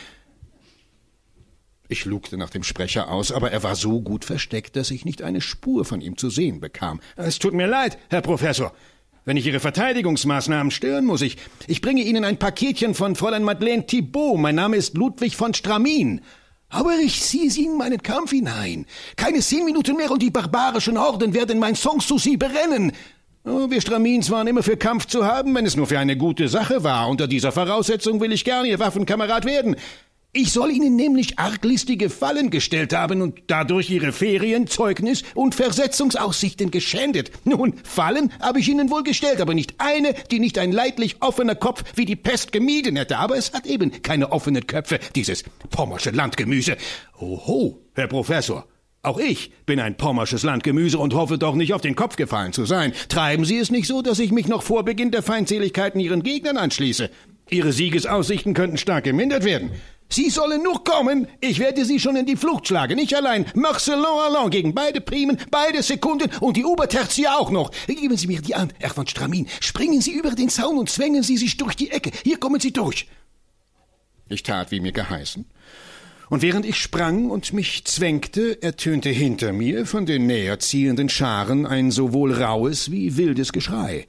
Ich lugte nach dem Sprecher aus, aber er war so gut versteckt, dass ich nicht eine Spur von ihm zu sehen bekam. »Es tut mir leid, Herr Professor, wenn ich Ihre Verteidigungsmaßnahmen stören muss. Ich, ich bringe Ihnen ein Paketchen von Fräulein Madeleine Thibault. Mein Name ist Ludwig von Stramin. Aber ich ziehe Sie in meinen Kampf hinein. Keine zehn Minuten mehr und die barbarischen Horden werden mein Sanssouci berennen. Oh, wir Stramins waren immer für Kampf zu haben, wenn es nur für eine gute Sache war. Unter dieser Voraussetzung will ich gerne Ihr Waffenkamerad werden. Ich soll Ihnen nämlich arglistige Fallen gestellt haben und dadurch Ihre Ferien, Zeugnis und Versetzungsaussichten geschändet. Nun, Fallen habe ich Ihnen wohl gestellt, aber nicht eine, die nicht ein leidlich offener Kopf wie die Pest gemieden hätte. Aber es hat eben keine offenen Köpfe, dieses pommersche Landgemüse. Oho, Herr Professor. Auch ich bin ein pommersches Landgemüse und hoffe doch nicht auf den Kopf gefallen zu sein. Treiben Sie es nicht so, dass ich mich noch vor Beginn der Feindseligkeiten Ihren Gegnern anschließe. Ihre Siegesaussichten könnten stark gemindert werden. Sie sollen nur kommen, ich werde Sie schon in die Flucht schlagen. Ich allein, Marcelin Alain gegen beide Primen, beide Sekunden und die Obertertia auch noch. Geben Sie mir die Hand, Herr von Stramin. Springen Sie über den Zaun und zwängen Sie sich durch die Ecke. Hier kommen Sie durch. Ich tat, wie mir geheißen. Und während ich sprang und mich zwängte, ertönte hinter mir von den näher ziehenden Scharen ein sowohl rauhes wie wildes Geschrei.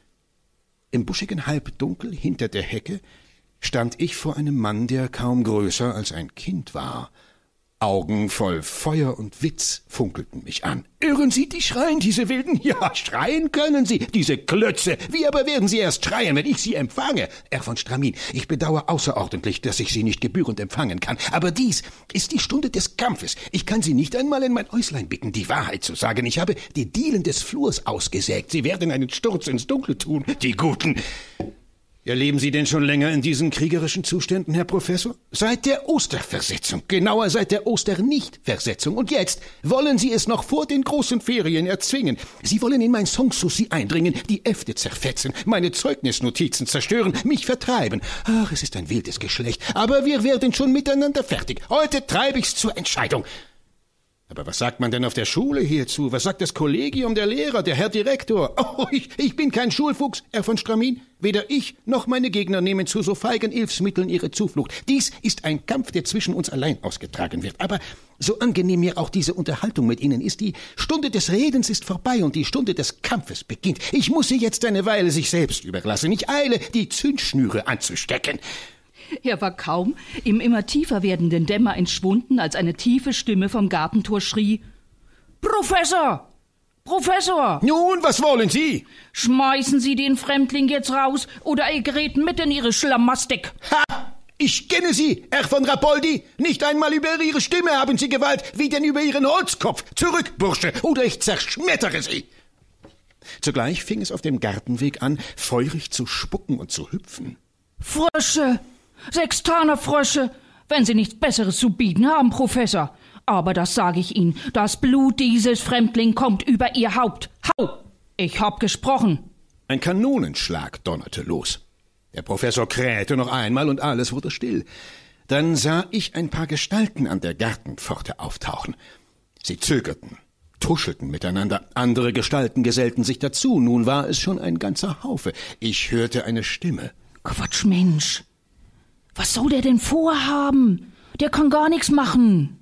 Im buschigen Halbdunkel hinter der Hecke stand ich vor einem Mann, der kaum größer als ein Kind war. Augen voll Feuer und Witz funkelten mich an. »Irren Sie, die schreien, diese Wilden?« »Ja, schreien können sie, diese Klötze. Wie aber werden sie erst schreien, wenn ich sie empfange?« »Herr von Stramin, ich bedauere außerordentlich, dass ich Sie nicht gebührend empfangen kann. Aber dies ist die Stunde des Kampfes. Ich kann Sie nicht einmal in mein Häuslein bitten, die Wahrheit zu sagen. Ich habe die Dielen des Flurs ausgesägt. Sie werden einen Sturz ins Dunkle tun, die Guten.« Erleben Sie denn schon länger in diesen kriegerischen Zuständen, Herr Professor? Seit der Osterversetzung, genauer seit der Osternichtversetzung. Und jetzt wollen Sie es noch vor den großen Ferien erzwingen. Sie wollen in mein Sanssouci eindringen, die Äfte zerfetzen, meine Zeugnisnotizen zerstören, mich vertreiben. Ach, es ist ein wildes Geschlecht, aber wir werden schon miteinander fertig. Heute treibe ich's zur Entscheidung. Aber was sagt man denn auf der Schule hierzu? Was sagt das Kollegium der Lehrer, der Herr Direktor? Oh, ich, ich bin kein Schulfuchs, Herr von Stramin. Weder ich noch meine Gegner nehmen zu so feigen Hilfsmitteln ihre Zuflucht. Dies ist ein Kampf, der zwischen uns allein ausgetragen wird. Aber so angenehm mir auch diese Unterhaltung mit Ihnen ist, die Stunde des Redens ist vorbei und die Stunde des Kampfes beginnt. Ich muss sie jetzt eine Weile sich selbst überlassen. Ich eile, die Zündschnüre anzustecken. Er war kaum im immer tiefer werdenden Dämmer entschwunden, als eine tiefe Stimme vom Gartentor schrie: »Professor! Professor!« »Nun, was wollen Sie?« »Schmeißen Sie den Fremdling jetzt raus, oder er gerät mit in Ihre Schlamastik.« »Ha! Ich kenne Sie, Herr von Rapoldi. Nicht einmal über Ihre Stimme haben Sie Gewalt, wie denn über Ihren Holzkopf. Zurück, Bursche, oder ich zerschmettere Sie!« Zugleich fing es auf dem Gartenweg an, feurig zu spucken und zu hüpfen. »Frösche! Sextanerfrösche, wenn Sie nichts Besseres zu bieten haben, Professor. Aber das sage ich Ihnen, das Blut dieses Fremdling kommt über Ihr Haupt. Hau! Ich hab gesprochen.« Ein Kanonenschlag donnerte los. Der Professor krähte noch einmal und alles wurde still. Dann sah ich ein paar Gestalten an der Gartenpforte auftauchen. Sie zögerten, tuschelten miteinander. Andere Gestalten gesellten sich dazu. Nun war es schon ein ganzer Haufe. Ich hörte eine Stimme. »Quatsch, Mensch! Was soll der denn vorhaben? Der kann gar nichts machen.«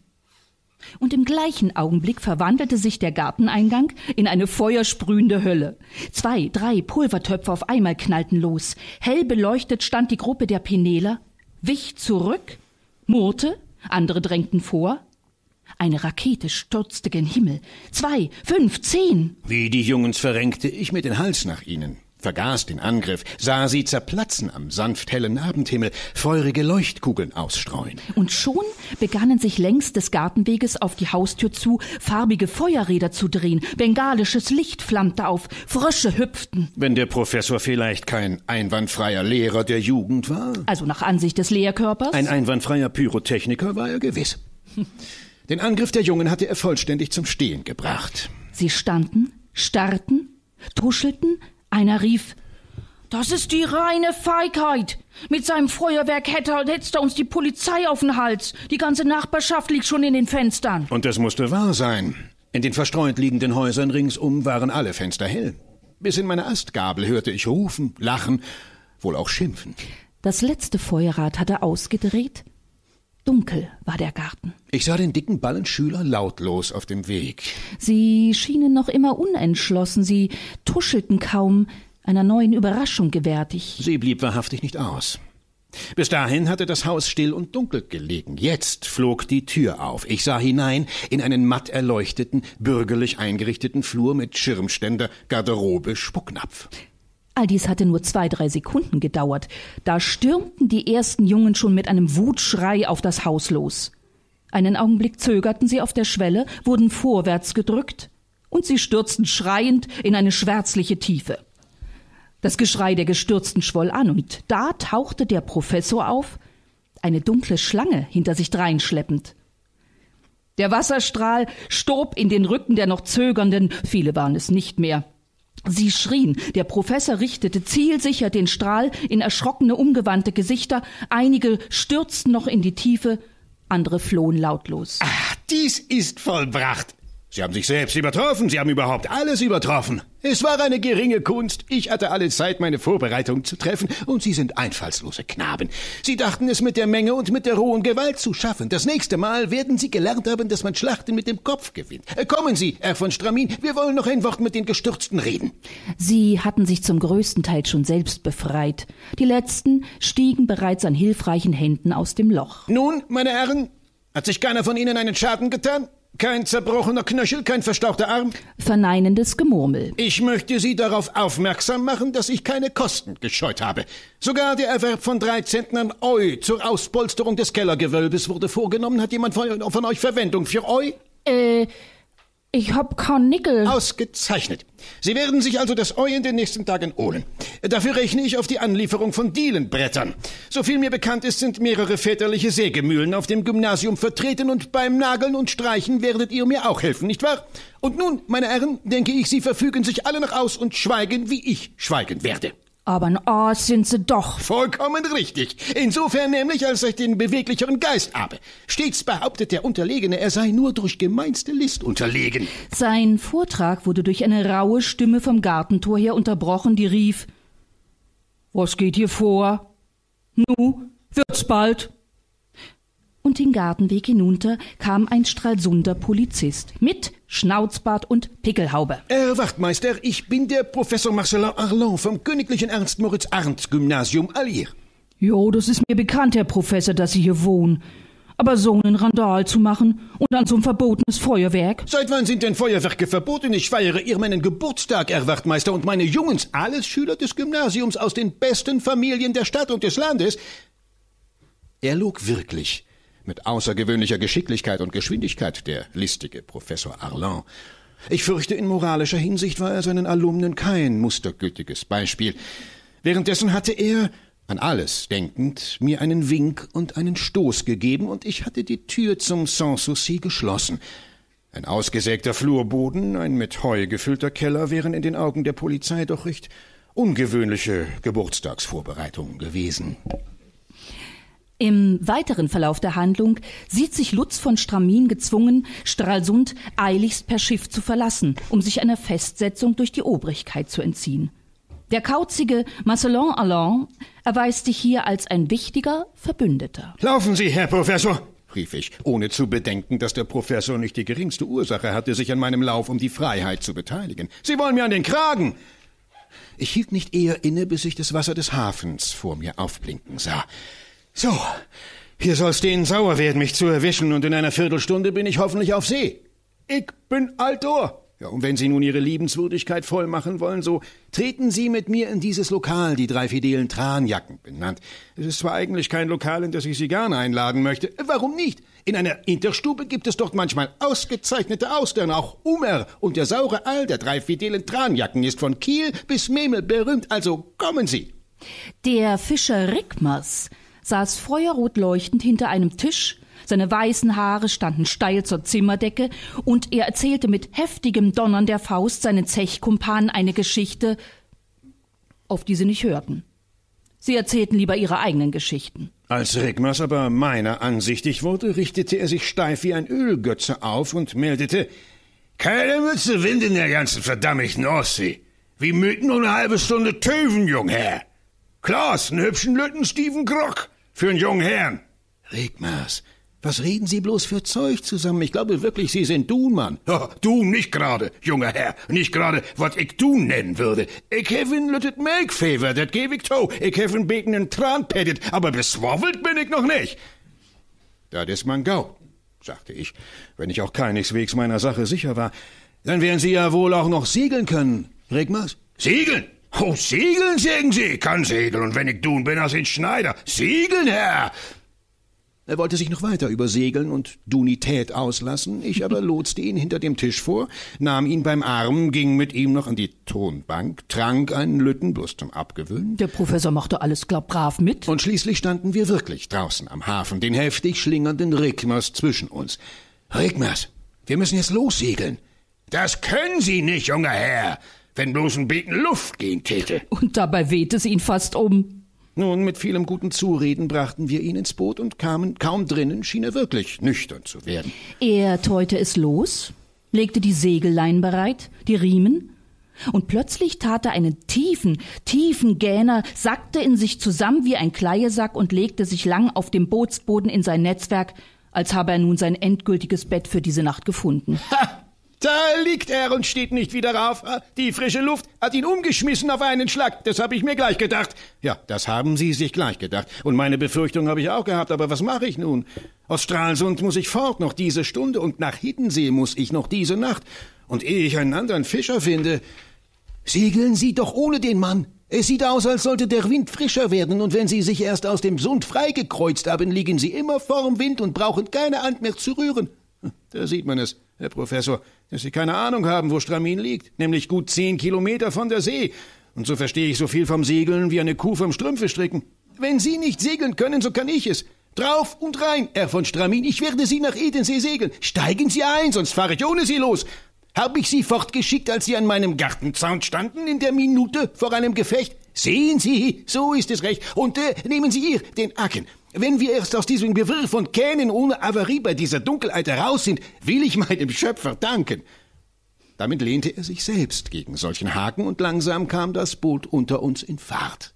Und im gleichen Augenblick verwandelte sich der Garteneingang in eine feuersprühende Hölle. Zwei, drei Pulvertöpfe auf einmal knallten los. Hell beleuchtet stand die Gruppe der Peneler, wich zurück, murrte, andere drängten vor. Eine Rakete stürzte gen Himmel. Zwei, fünf, zehn. Wie die Jungens verrenkte ich mir den Hals nach ihnen. vergaß den Angriff, sah sie zerplatzen am sanft hellen Abendhimmel, feurige Leuchtkugeln ausstreuen. Und schon begannen sich längs des Gartenweges auf die Haustür zu farbige Feuerräder zu drehen, bengalisches Licht flammte auf, Frösche hüpften. Wenn der Professor vielleicht kein einwandfreier Lehrer der Jugend war? Also nach Ansicht des Lehrkörpers? Ein einwandfreier Pyrotechniker war er gewiss. Den Angriff der Jungen hatte er vollständig zum Stehen gebracht. Sie standen, starrten, tuschelten. Einer rief, das ist die reine Feigheit. Mit seinem Feuerwerk hätte, hätte er uns die Polizei auf den Hals. Die ganze Nachbarschaft liegt schon in den Fenstern. Und das musste wahr sein. In den verstreut liegenden Häusern ringsum waren alle Fenster hell. Bis in meine Astgabel hörte ich rufen, lachen, wohl auch schimpfen. Das letzte Feuerrad hatte ausgedreht. Dunkel war der Garten. Ich sah den dicken Ballenschüler lautlos auf dem Weg. Sie schienen noch immer unentschlossen, sie tuschelten kaum, einer neuen Überraschung gewärtig. Sie blieb wahrhaftig nicht aus. Bis dahin hatte das Haus still und dunkel gelegen. Jetzt flog die Tür auf. Ich sah hinein in einen matt erleuchteten, bürgerlich eingerichteten Flur mit Schirmständer, Garderobe, Spucknapf. All dies hatte nur zwei, drei Sekunden gedauert. Da stürmten die ersten Jungen schon mit einem Wutschrei auf das Haus los. Einen Augenblick zögerten sie auf der Schwelle, wurden vorwärts gedrückt und sie stürzten schreiend in eine schwärzliche Tiefe. Das Geschrei der Gestürzten schwoll an und da tauchte der Professor auf, eine dunkle Schlange hinter sich dreinschleppend. Der Wasserstrahl stob in den Rücken der noch Zögernden, viele waren es nicht mehr. Sie schrien, der Professor richtete zielsicher den Strahl in erschrockene, umgewandte Gesichter, einige stürzten noch in die Tiefe, andere flohen lautlos. Ach, dies ist vollbracht. Sie haben sich selbst übertroffen, Sie haben überhaupt alles übertroffen. Es war eine geringe Kunst. Ich hatte alle Zeit, meine Vorbereitungen zu treffen, und Sie sind einfallslose Knaben. Sie dachten es mit der Menge und mit der rohen Gewalt zu schaffen. Das nächste Mal werden Sie gelernt haben, dass man Schlachten mit dem Kopf gewinnt. Kommen Sie, Herr von Stramin, wir wollen noch ein Wort mit den Gestürzten reden. Sie hatten sich zum größten Teil schon selbst befreit. Die letzten stiegen bereits an hilfreichen Händen aus dem Loch. Nun, meine Herren, hat sich keiner von Ihnen einen Schaden getan? Kein zerbrochener Knöchel, kein verstauchter Arm? Verneinendes Gemurmel. Ich möchte Sie darauf aufmerksam machen, dass ich keine Kosten gescheut habe. Sogar der Erwerb von drei Zentnern Eu zur Auspolsterung des Kellergewölbes wurde vorgenommen. Hat jemand von, von euch Verwendung für Eu? Äh, ich hab kein Nickel. Ausgezeichnet. Sie werden sich also das Eu in den nächsten Tagen holen. Dafür rechne ich auf die Anlieferung von Dielenbrettern. Soviel mir bekannt ist, sind mehrere väterliche Sägemühlen auf dem Gymnasium vertreten und beim Nageln und Streichen werdet ihr mir auch helfen, nicht wahr? Und nun, meine Herren, denke ich, Sie verfügen sich alle noch aus und schweigen, wie ich schweigen werde. Aber ein Arsch sind sie doch. Vollkommen richtig. Insofern nämlich, als ich den beweglicheren Geist habe. Stets behauptet der Unterlegene, er sei nur durch gemeinste List unterlegen. Sein Vortrag wurde durch eine raue Stimme vom Gartentor her unterbrochen, die rief: Was geht hier vor? Nu, wird's bald. Und den Gartenweg hinunter kam ein Stralsunder Polizist mit Schnauzbart und Pickelhaube. Herr Wachtmeister, ich bin der Professor Marcelin Arland vom Königlichen Ernst-Moritz-Arndt-Gymnasium Allier. Jo, das ist mir bekannt, Herr Professor, dass Sie hier wohnen. Aber so einen Randal zu machen und dann so ein verbotenes Feuerwerk? Seit wann sind denn Feuerwerke verboten? Ich feiere ihr meinen Geburtstag, Herr Wachtmeister, und meine Jungens, alles Schüler des Gymnasiums aus den besten Familien der Stadt und des Landes. Er log wirklich. Mit außergewöhnlicher Geschicklichkeit und Geschwindigkeit, der listige Professor Arland. Ich fürchte, in moralischer Hinsicht war er seinen Alumnen kein mustergültiges Beispiel. Währenddessen hatte er, an alles denkend, mir einen Wink und einen Stoß gegeben, und ich hatte die Tür zum Sans Souci geschlossen. Ein ausgesägter Flurboden, ein mit Heu gefüllter Keller wären in den Augen der Polizei doch recht ungewöhnliche Geburtstagsvorbereitungen gewesen. Im weiteren Verlauf der Handlung sieht sich Lutz von Stramin gezwungen, Stralsund eiligst per Schiff zu verlassen, um sich einer Festsetzung durch die Obrigkeit zu entziehen. Der kauzige Marcelin Arland erweist sich hier als ein wichtiger Verbündeter. Laufen Sie, Herr Professor, rief ich, ohne zu bedenken, dass der Professor nicht die geringste Ursache hatte, sich an meinem Lauf um die Freiheit zu beteiligen. Sie wollen mir an den Kragen! Ich hielt nicht eher inne, bis ich das Wasser des Hafens vor mir aufblinken sah. So, hier soll's denen sauer werden, mich zu erwischen, und in einer Viertelstunde bin ich hoffentlich auf See. Ich bin Altor. Ja, und wenn Sie nun Ihre Liebenswürdigkeit voll machen wollen, so treten Sie mit mir in dieses Lokal, die drei fidelen Tranjacken benannt. Es ist zwar eigentlich kein Lokal, in das ich Sie gerne einladen möchte. Warum nicht? In einer Interstube gibt es dort manchmal ausgezeichnete Austern, auch Hummer. Und der saure Aal der drei fidelen Tranjacken ist von Kiel bis Memel berühmt. Also kommen Sie. Der Fischer Rickmers saß feuerrot leuchtend hinter einem Tisch. Seine weißen Haare standen steil zur Zimmerdecke und er erzählte mit heftigem Donnern der Faust seinen Zechkumpanen eine Geschichte, auf die sie nicht hörten. Sie erzählten lieber ihre eigenen Geschichten. Als Rickmers aber meiner ansichtig wurde, richtete er sich steif wie ein Ölgötze auf und meldete, keine Mütze Wind in der ganzen verdammten Ostsee. Wie möten nur eine halbe Stunde töven, Jungherr. Klaas, einen hübschen Lütten Steven Grock für einen jungen Herrn. Rickmers, was reden Sie bloß für Zeug zusammen? Ich glaube wirklich, Sie sind Dunmann. Ja, Dun nicht gerade, junger Herr. Nicht gerade, was ich Dun nennen würde. Ich hef ihn lüttet Melkfever, dat geb ich to. Ich hef ihn beten in Tranpedit, aber beswovelt bin ich noch nicht. Das ist man Gau, sagte ich, wenn ich auch keineswegs meiner Sache sicher war. Dann werden Sie ja wohl auch noch segeln können, Rickmers. Segeln? Oh, segeln, sagen Sie. Kann segeln, und wenn ich Dun bin, als ein Schneider. Segeln, Herr! Er wollte sich noch weiter über Segeln und Dunität auslassen, ich aber lotste ihn hinter dem Tisch vor, nahm ihn beim Arm, ging mit ihm noch an die Tonbank, trank einen Lütten, bloß zum Abgewöhnen. Der Professor machte alles glaub brav mit. Und schließlich standen wir wirklich draußen am Hafen, den heftig schlingernden Rickmers zwischen uns. Rickmers, wir müssen jetzt lossegeln. Das können Sie nicht, junger Herr, wenn bloß ein Beten Luft gehen täte. Und dabei wehte es ihn fast um. Nun, mit vielem guten Zureden brachten wir ihn ins Boot und kamen, kaum drinnen schien er wirklich nüchtern zu werden. Er teute es los, legte die Segellein bereit, die Riemen, und plötzlich tat er einen tiefen, tiefen Gähner, sackte in sich zusammen wie ein Kleiesack und legte sich lang auf dem Bootsboden in sein Netzwerk, als habe er nun sein endgültiges Bett für diese Nacht gefunden. Ha! Da liegt er und steht nicht wieder auf. Die frische Luft hat ihn umgeschmissen auf einen Schlag. Das habe ich mir gleich gedacht. Ja, das haben Sie sich gleich gedacht. Und meine Befürchtung habe ich auch gehabt. Aber was mache ich nun? Aus Stralsund muss ich fort noch diese Stunde und nach Hiddensee muss ich noch diese Nacht. Und ehe ich einen anderen Fischer finde... Segeln Sie doch ohne den Mann. Es sieht aus, als sollte der Wind frischer werden. Und wenn Sie sich erst aus dem Sund freigekreuzt haben, liegen Sie immer vorm Wind und brauchen keine Hand mehr zu rühren. Da sieht man es, Herr Professor, dass Sie keine Ahnung haben, wo Stramin liegt, nämlich gut zehn Kilometer von der See. Und so verstehe ich so viel vom Segeln wie eine Kuh vom Strümpfe stricken. Wenn Sie nicht segeln können, so kann ich es. Drauf und rein, Herr von Stramin, ich werde Sie nach Edensee segeln. Steigen Sie ein, sonst fahre ich ohne Sie los. Hab ich Sie fortgeschickt, als Sie an meinem Gartenzaun standen, in der Minute vor einem Gefecht? Sehen Sie, so ist es recht. Und äh, nehmen Sie hier den Acken. Wenn wir erst aus diesem Gewirr von Kähnen ohne Avarie bei dieser Dunkelheit heraus sind, will ich meinem Schöpfer danken. Damit lehnte er sich selbst gegen solchen Haken und langsam kam das Boot unter uns in Fahrt.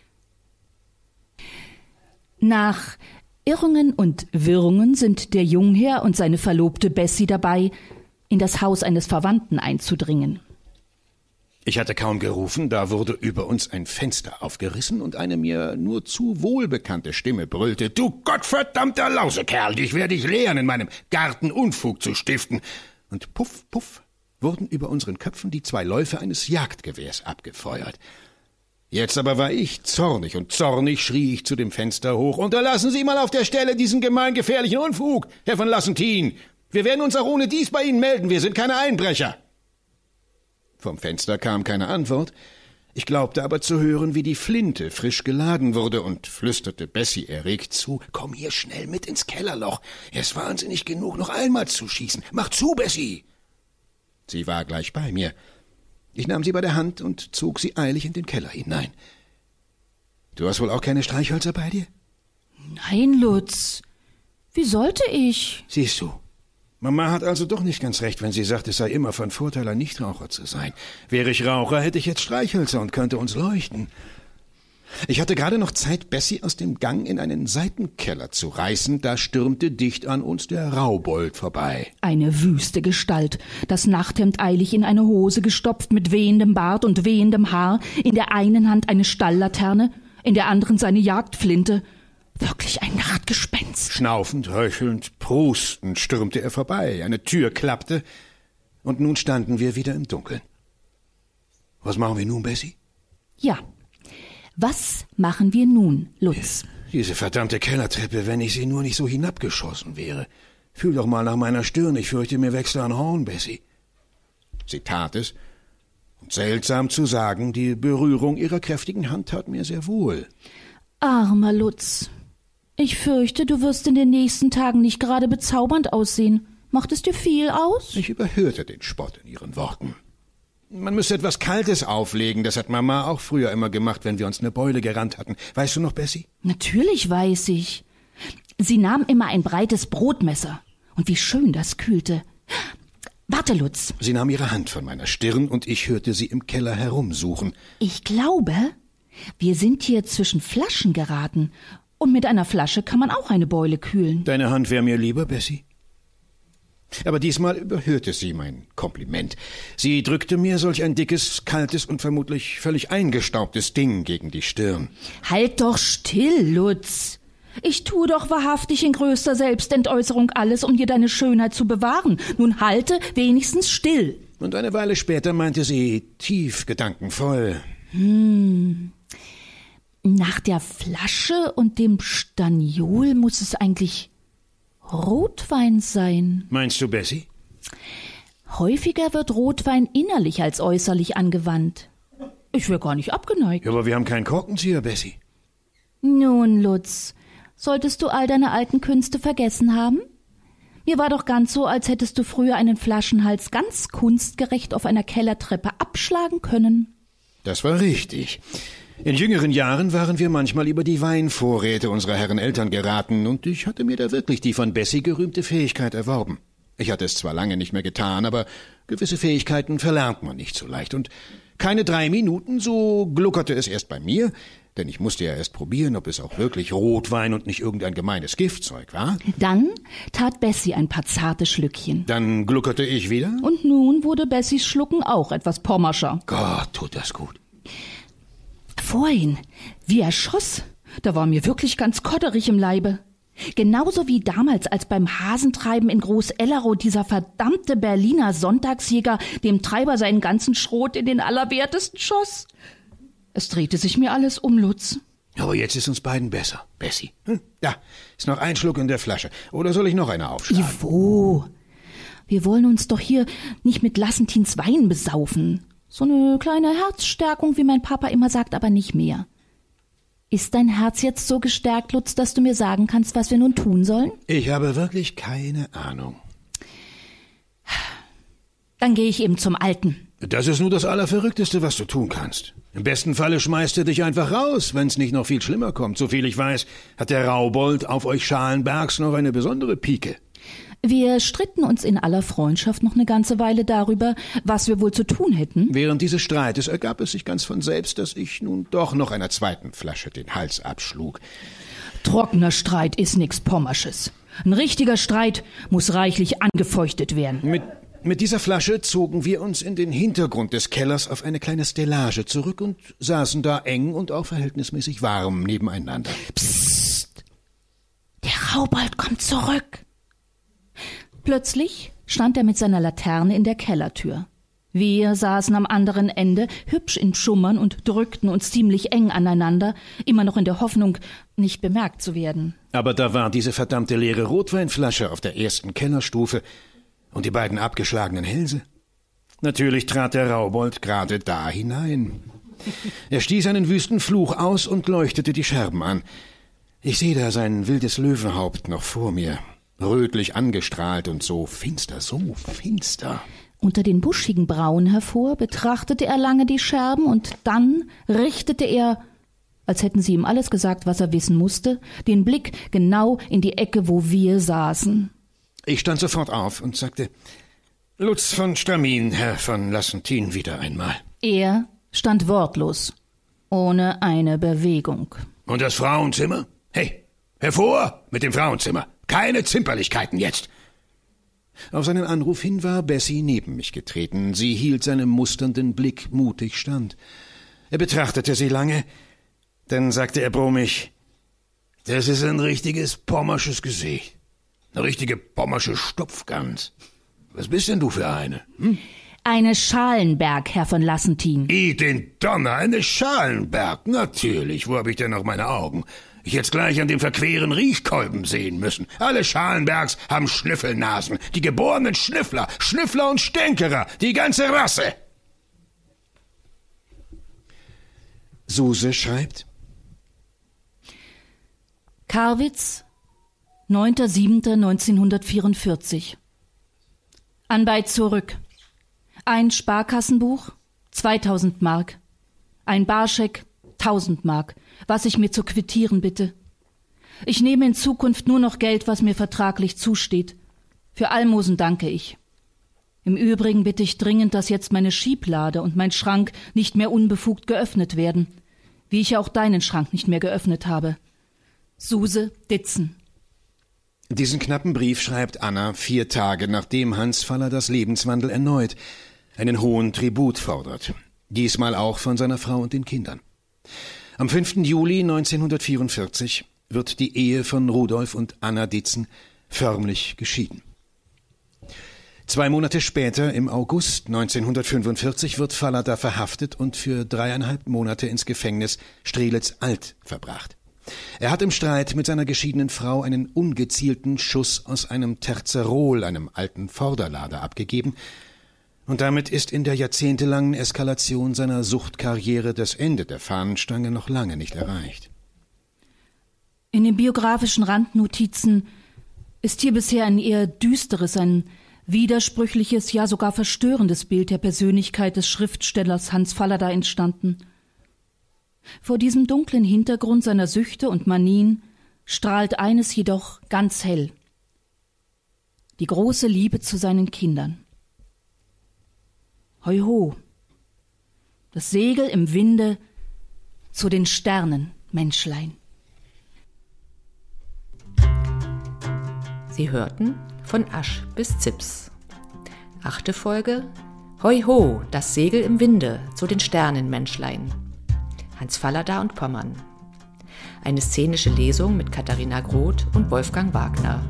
Nach Irrungen und Wirrungen sind der Jungherr und seine Verlobte Bessie dabei, in das Haus eines Verwandten einzudringen. Ich hatte kaum gerufen, da wurde über uns ein Fenster aufgerissen und eine mir nur zu wohlbekannte Stimme brüllte, »Du gottverdammter Lausekerl, dich werde ich lehren, in meinem Garten Unfug zu stiften!« Und puff, puff, wurden über unseren Köpfen die zwei Läufe eines Jagdgewehrs abgefeuert. Jetzt aber war ich zornig, und zornig schrie ich zu dem Fenster hoch, »Unterlassen Sie mal auf der Stelle diesen gemeingefährlichen Unfug, Herr von Lassentin! Wir werden uns auch ohne dies bei Ihnen melden, wir sind keine Einbrecher!« Vom Fenster kam keine Antwort. Ich glaubte aber zu hören, wie die Flinte frisch geladen wurde und flüsterte Bessie erregt zu, »Komm hier schnell mit ins Kellerloch. Er ist wahnsinnig genug, noch einmal zu schießen. Mach zu, Bessie!« Sie war gleich bei mir. Ich nahm sie bei der Hand und zog sie eilig in den Keller hinein. »Du hast wohl auch keine Streichhölzer bei dir?« »Nein, Lutz. Wie sollte ich?« »Siehst du, Mama hat also doch nicht ganz recht, wenn sie sagt, es sei immer von Vorteil, ein Nichtraucher zu sein. Wäre ich Raucher, hätte ich jetzt Streichhölzer und könnte uns leuchten.« Ich hatte gerade noch Zeit, Bessie aus dem Gang in einen Seitenkeller zu reißen, da stürmte dicht an uns der Raubold vorbei. Eine wüste Gestalt, das Nachthemd eilig in eine Hose gestopft, mit wehendem Bart und wehendem Haar, in der einen Hand eine Stalllaterne, in der anderen seine Jagdflinte. Wirklich ein Nachtgespenst. Schnaufend, heuchelnd, prustend stürmte er vorbei. Eine Tür klappte. Und nun standen wir wieder im Dunkeln. Was machen wir nun, Bessie? Ja, was machen wir nun, Lutz? Diese verdammte Kellertreppe, wenn ich sie nur nicht so hinabgeschossen wäre. Fühl doch mal nach meiner Stirn, ich fürchte, mir wächst ein Horn, Bessie. Sie tat es. Und seltsam zu sagen, die Berührung ihrer kräftigen Hand tat mir sehr wohl. Armer Lutz. Ich fürchte, du wirst in den nächsten Tagen nicht gerade bezaubernd aussehen. Macht es dir viel aus? Ich überhörte den Spott in ihren Worten. Man müsste etwas Kaltes auflegen, das hat Mama auch früher immer gemacht, wenn wir uns eine Beule gerannt hatten. Weißt du noch, Bessie? Natürlich weiß ich. Sie nahm immer ein breites Brotmesser. Und wie schön das kühlte. Warte, Lutz. Sie nahm ihre Hand von meiner Stirn und ich hörte sie im Keller herumsuchen. Ich glaube, wir sind hier zwischen Flaschen geraten. Und mit einer Flasche kann man auch eine Beule kühlen. Deine Hand wäre mir lieber, Bessie. Aber diesmal überhörte sie mein Kompliment. Sie drückte mir solch ein dickes, kaltes und vermutlich völlig eingestaubtes Ding gegen die Stirn. Halt doch still, Lutz. Ich tue doch wahrhaftig in größter Selbstentäußerung alles, um dir deine Schönheit zu bewahren. Nun halte wenigstens still. Und eine Weile später meinte sie, tief gedankenvoll. Hm. Nach der Flasche und dem Staniol muss es eigentlich Rotwein sein. Meinst du, Bessie? Häufiger wird Rotwein innerlich als äußerlich angewandt. Ich wäre gar nicht abgeneigt. Ja, aber wir haben keinen Korkenzieher, Bessie. Nun, Lutz, solltest du all deine alten Künste vergessen haben? Mir war doch ganz so, als hättest du früher einen Flaschenhals ganz kunstgerecht auf einer Kellertreppe abschlagen können. Das war richtig. In jüngeren Jahren waren wir manchmal über die Weinvorräte unserer Herren Eltern geraten, und ich hatte mir da wirklich die von Bessie gerühmte Fähigkeit erworben. Ich hatte es zwar lange nicht mehr getan, aber gewisse Fähigkeiten verlernt man nicht so leicht, und keine drei Minuten, so gluckerte es erst bei mir, denn ich musste ja erst probieren, ob es auch wirklich Rotwein und nicht irgendein gemeines Giftzeug war. Dann tat Bessie ein paar zarte Schlückchen. Dann gluckerte ich wieder. Und nun wurde Bessies Schlucken auch etwas pommerscher. Gott, tut das gut. Vorhin, wie er schoss, da war mir wirklich ganz kodderig im Leibe. Genauso wie damals, als beim Hasentreiben in Groß-Ellerow dieser verdammte Berliner Sonntagsjäger dem Treiber seinen ganzen Schrot in den Allerwertesten schoss. Es drehte sich mir alles um, Lutz. Aber jetzt ist uns beiden besser, Bessie. Hm? Da ist noch ein Schluck in der Flasche. Oder soll ich noch eine aufschlagen? Ivo, wir wollen uns doch hier nicht mit Lassentins Wein besaufen. So eine kleine Herzstärkung, wie mein Papa immer sagt, aber nicht mehr. Ist dein Herz jetzt so gestärkt, Lutz, dass du mir sagen kannst, was wir nun tun sollen? Ich habe wirklich keine Ahnung. Dann gehe ich eben zum Alten. Das ist nur das Allerverrückteste, was du tun kannst. Im besten Falle schmeißt er dich einfach raus, wenn es nicht noch viel schlimmer kommt. Soviel ich weiß, hat der Raubold auf euch Schalenbergs noch eine besondere Pike. Wir stritten uns in aller Freundschaft noch eine ganze Weile darüber, was wir wohl zu tun hätten. Während dieses Streites ergab es sich ganz von selbst, dass ich nun doch noch einer zweiten Flasche den Hals abschlug. Trockener Streit ist nix Pommersches. Ein richtiger Streit muss reichlich angefeuchtet werden. Mit, mit dieser Flasche zogen wir uns in den Hintergrund des Kellers auf eine kleine Stellage zurück und saßen da eng und auch verhältnismäßig warm nebeneinander. Psst! Der Raubold kommt zurück. Plötzlich stand er mit seiner Laterne in der Kellertür. Wir saßen am anderen Ende, hübsch in Schummern, und drückten uns ziemlich eng aneinander, immer noch in der Hoffnung, nicht bemerkt zu werden. Aber da war diese verdammte leere Rotweinflasche auf der ersten Kellerstufe und die beiden abgeschlagenen Hälse. Natürlich trat der Raubold gerade da hinein. Er stieß einen wüsten Fluch aus und leuchtete die Scherben an. Ich sehe da sein wildes Löwenhaupt noch vor mir, rötlich angestrahlt und so finster, so finster. Unter den buschigen Brauen hervor betrachtete er lange die Scherben, und dann richtete er, als hätten sie ihm alles gesagt, was er wissen musste, den Blick genau in die Ecke, wo wir saßen. Ich stand sofort auf und sagte, Lutz von Stamin, Herr von Lassentin, wieder einmal. Er stand wortlos, ohne eine Bewegung. Und das Frauenzimmer? Hey, hervor mit dem Frauenzimmer! Keine Zimperlichkeiten jetzt! Auf seinen Anruf hin war Bessie neben mich getreten. Sie hielt seinem musternden Blick mutig stand. Er betrachtete sie lange, dann sagte er brummig, das ist ein richtiges pommersches Gesicht. Eine richtige pommersche Stopfgans. Was bist denn du für eine? Hm? Eine Schalenberg, Herr von Lassentin. I den Donner, eine Schalenberg, natürlich. Wo habe ich denn noch meine Augen? Ich hätte gleich an dem verqueren Riechkolben sehen müssen. Alle Schalenbergs haben Schnüffelnasen. Die geborenen Schnüffler, Schnüffler und Stänkerer, die ganze Rasse. Suse schreibt: Karwitz, neunter siebter neunzehnhundertvierundvierzig. Anbei zurück. Ein Sparkassenbuch, zweitausend Mark. Ein Barscheck, tausend Mark, was ich mir zu quittieren bitte. Ich nehme in Zukunft nur noch Geld, was mir vertraglich zusteht. Für Almosen danke ich. Im Übrigen bitte ich dringend, dass jetzt meine Schieblade und mein Schrank nicht mehr unbefugt geöffnet werden, wie ich auch deinen Schrank nicht mehr geöffnet habe. Suse Ditzen. Diesen knappen Brief schreibt Anna vier Tage, nachdem Hans Falladers Lebenswandel erneut einen hohen Tribut fordert. Diesmal auch von seiner Frau und den Kindern. Am fünften Juli neunzehnhundertvierundvierzig wird die Ehe von Rudolf und Anna Ditzen förmlich geschieden. Zwei Monate später, im August neunzehnhundertfünfundvierzig, wird Fallada verhaftet und für dreieinhalb Monate ins Gefängnis Strelitz-Alt verbracht. Er hat im Streit mit seiner geschiedenen Frau einen ungezielten Schuss aus einem Terzerol, einem alten Vorderlader, abgegeben. Und damit ist in der jahrzehntelangen Eskalation seiner Suchtkarriere das Ende der Fahnenstange noch lange nicht erreicht. In den biografischen Randnotizen ist hier bisher ein eher düsteres, ein widersprüchliches, ja sogar verstörendes Bild der Persönlichkeit des Schriftstellers Hans Fallada entstanden. Vor diesem dunklen Hintergrund seiner Süchte und Manien strahlt eines jedoch ganz hell: die große Liebe zu seinen Kindern. Hoi ho, das Segel im Winde zu den Sternen, Menschlein. Sie hörten Von Asch bis Zips. Achte Folge: Hoi ho, das Segel im Winde zu den Sternen, Menschlein. Hans Fallada und Pommern. Eine szenische Lesung mit Katharina Groth und Wolfgang Wagner.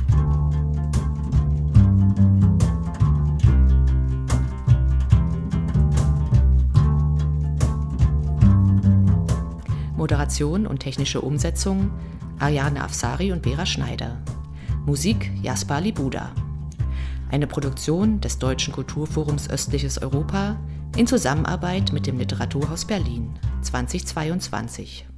Moderation und technische Umsetzung Ariane Afsari und Vera Schneider. Musik Jasper Libuda. Eine Produktion des Deutschen Kulturforums Östliches Europa in Zusammenarbeit mit dem Literaturhaus Berlin zweitausendzweiundzwanzig.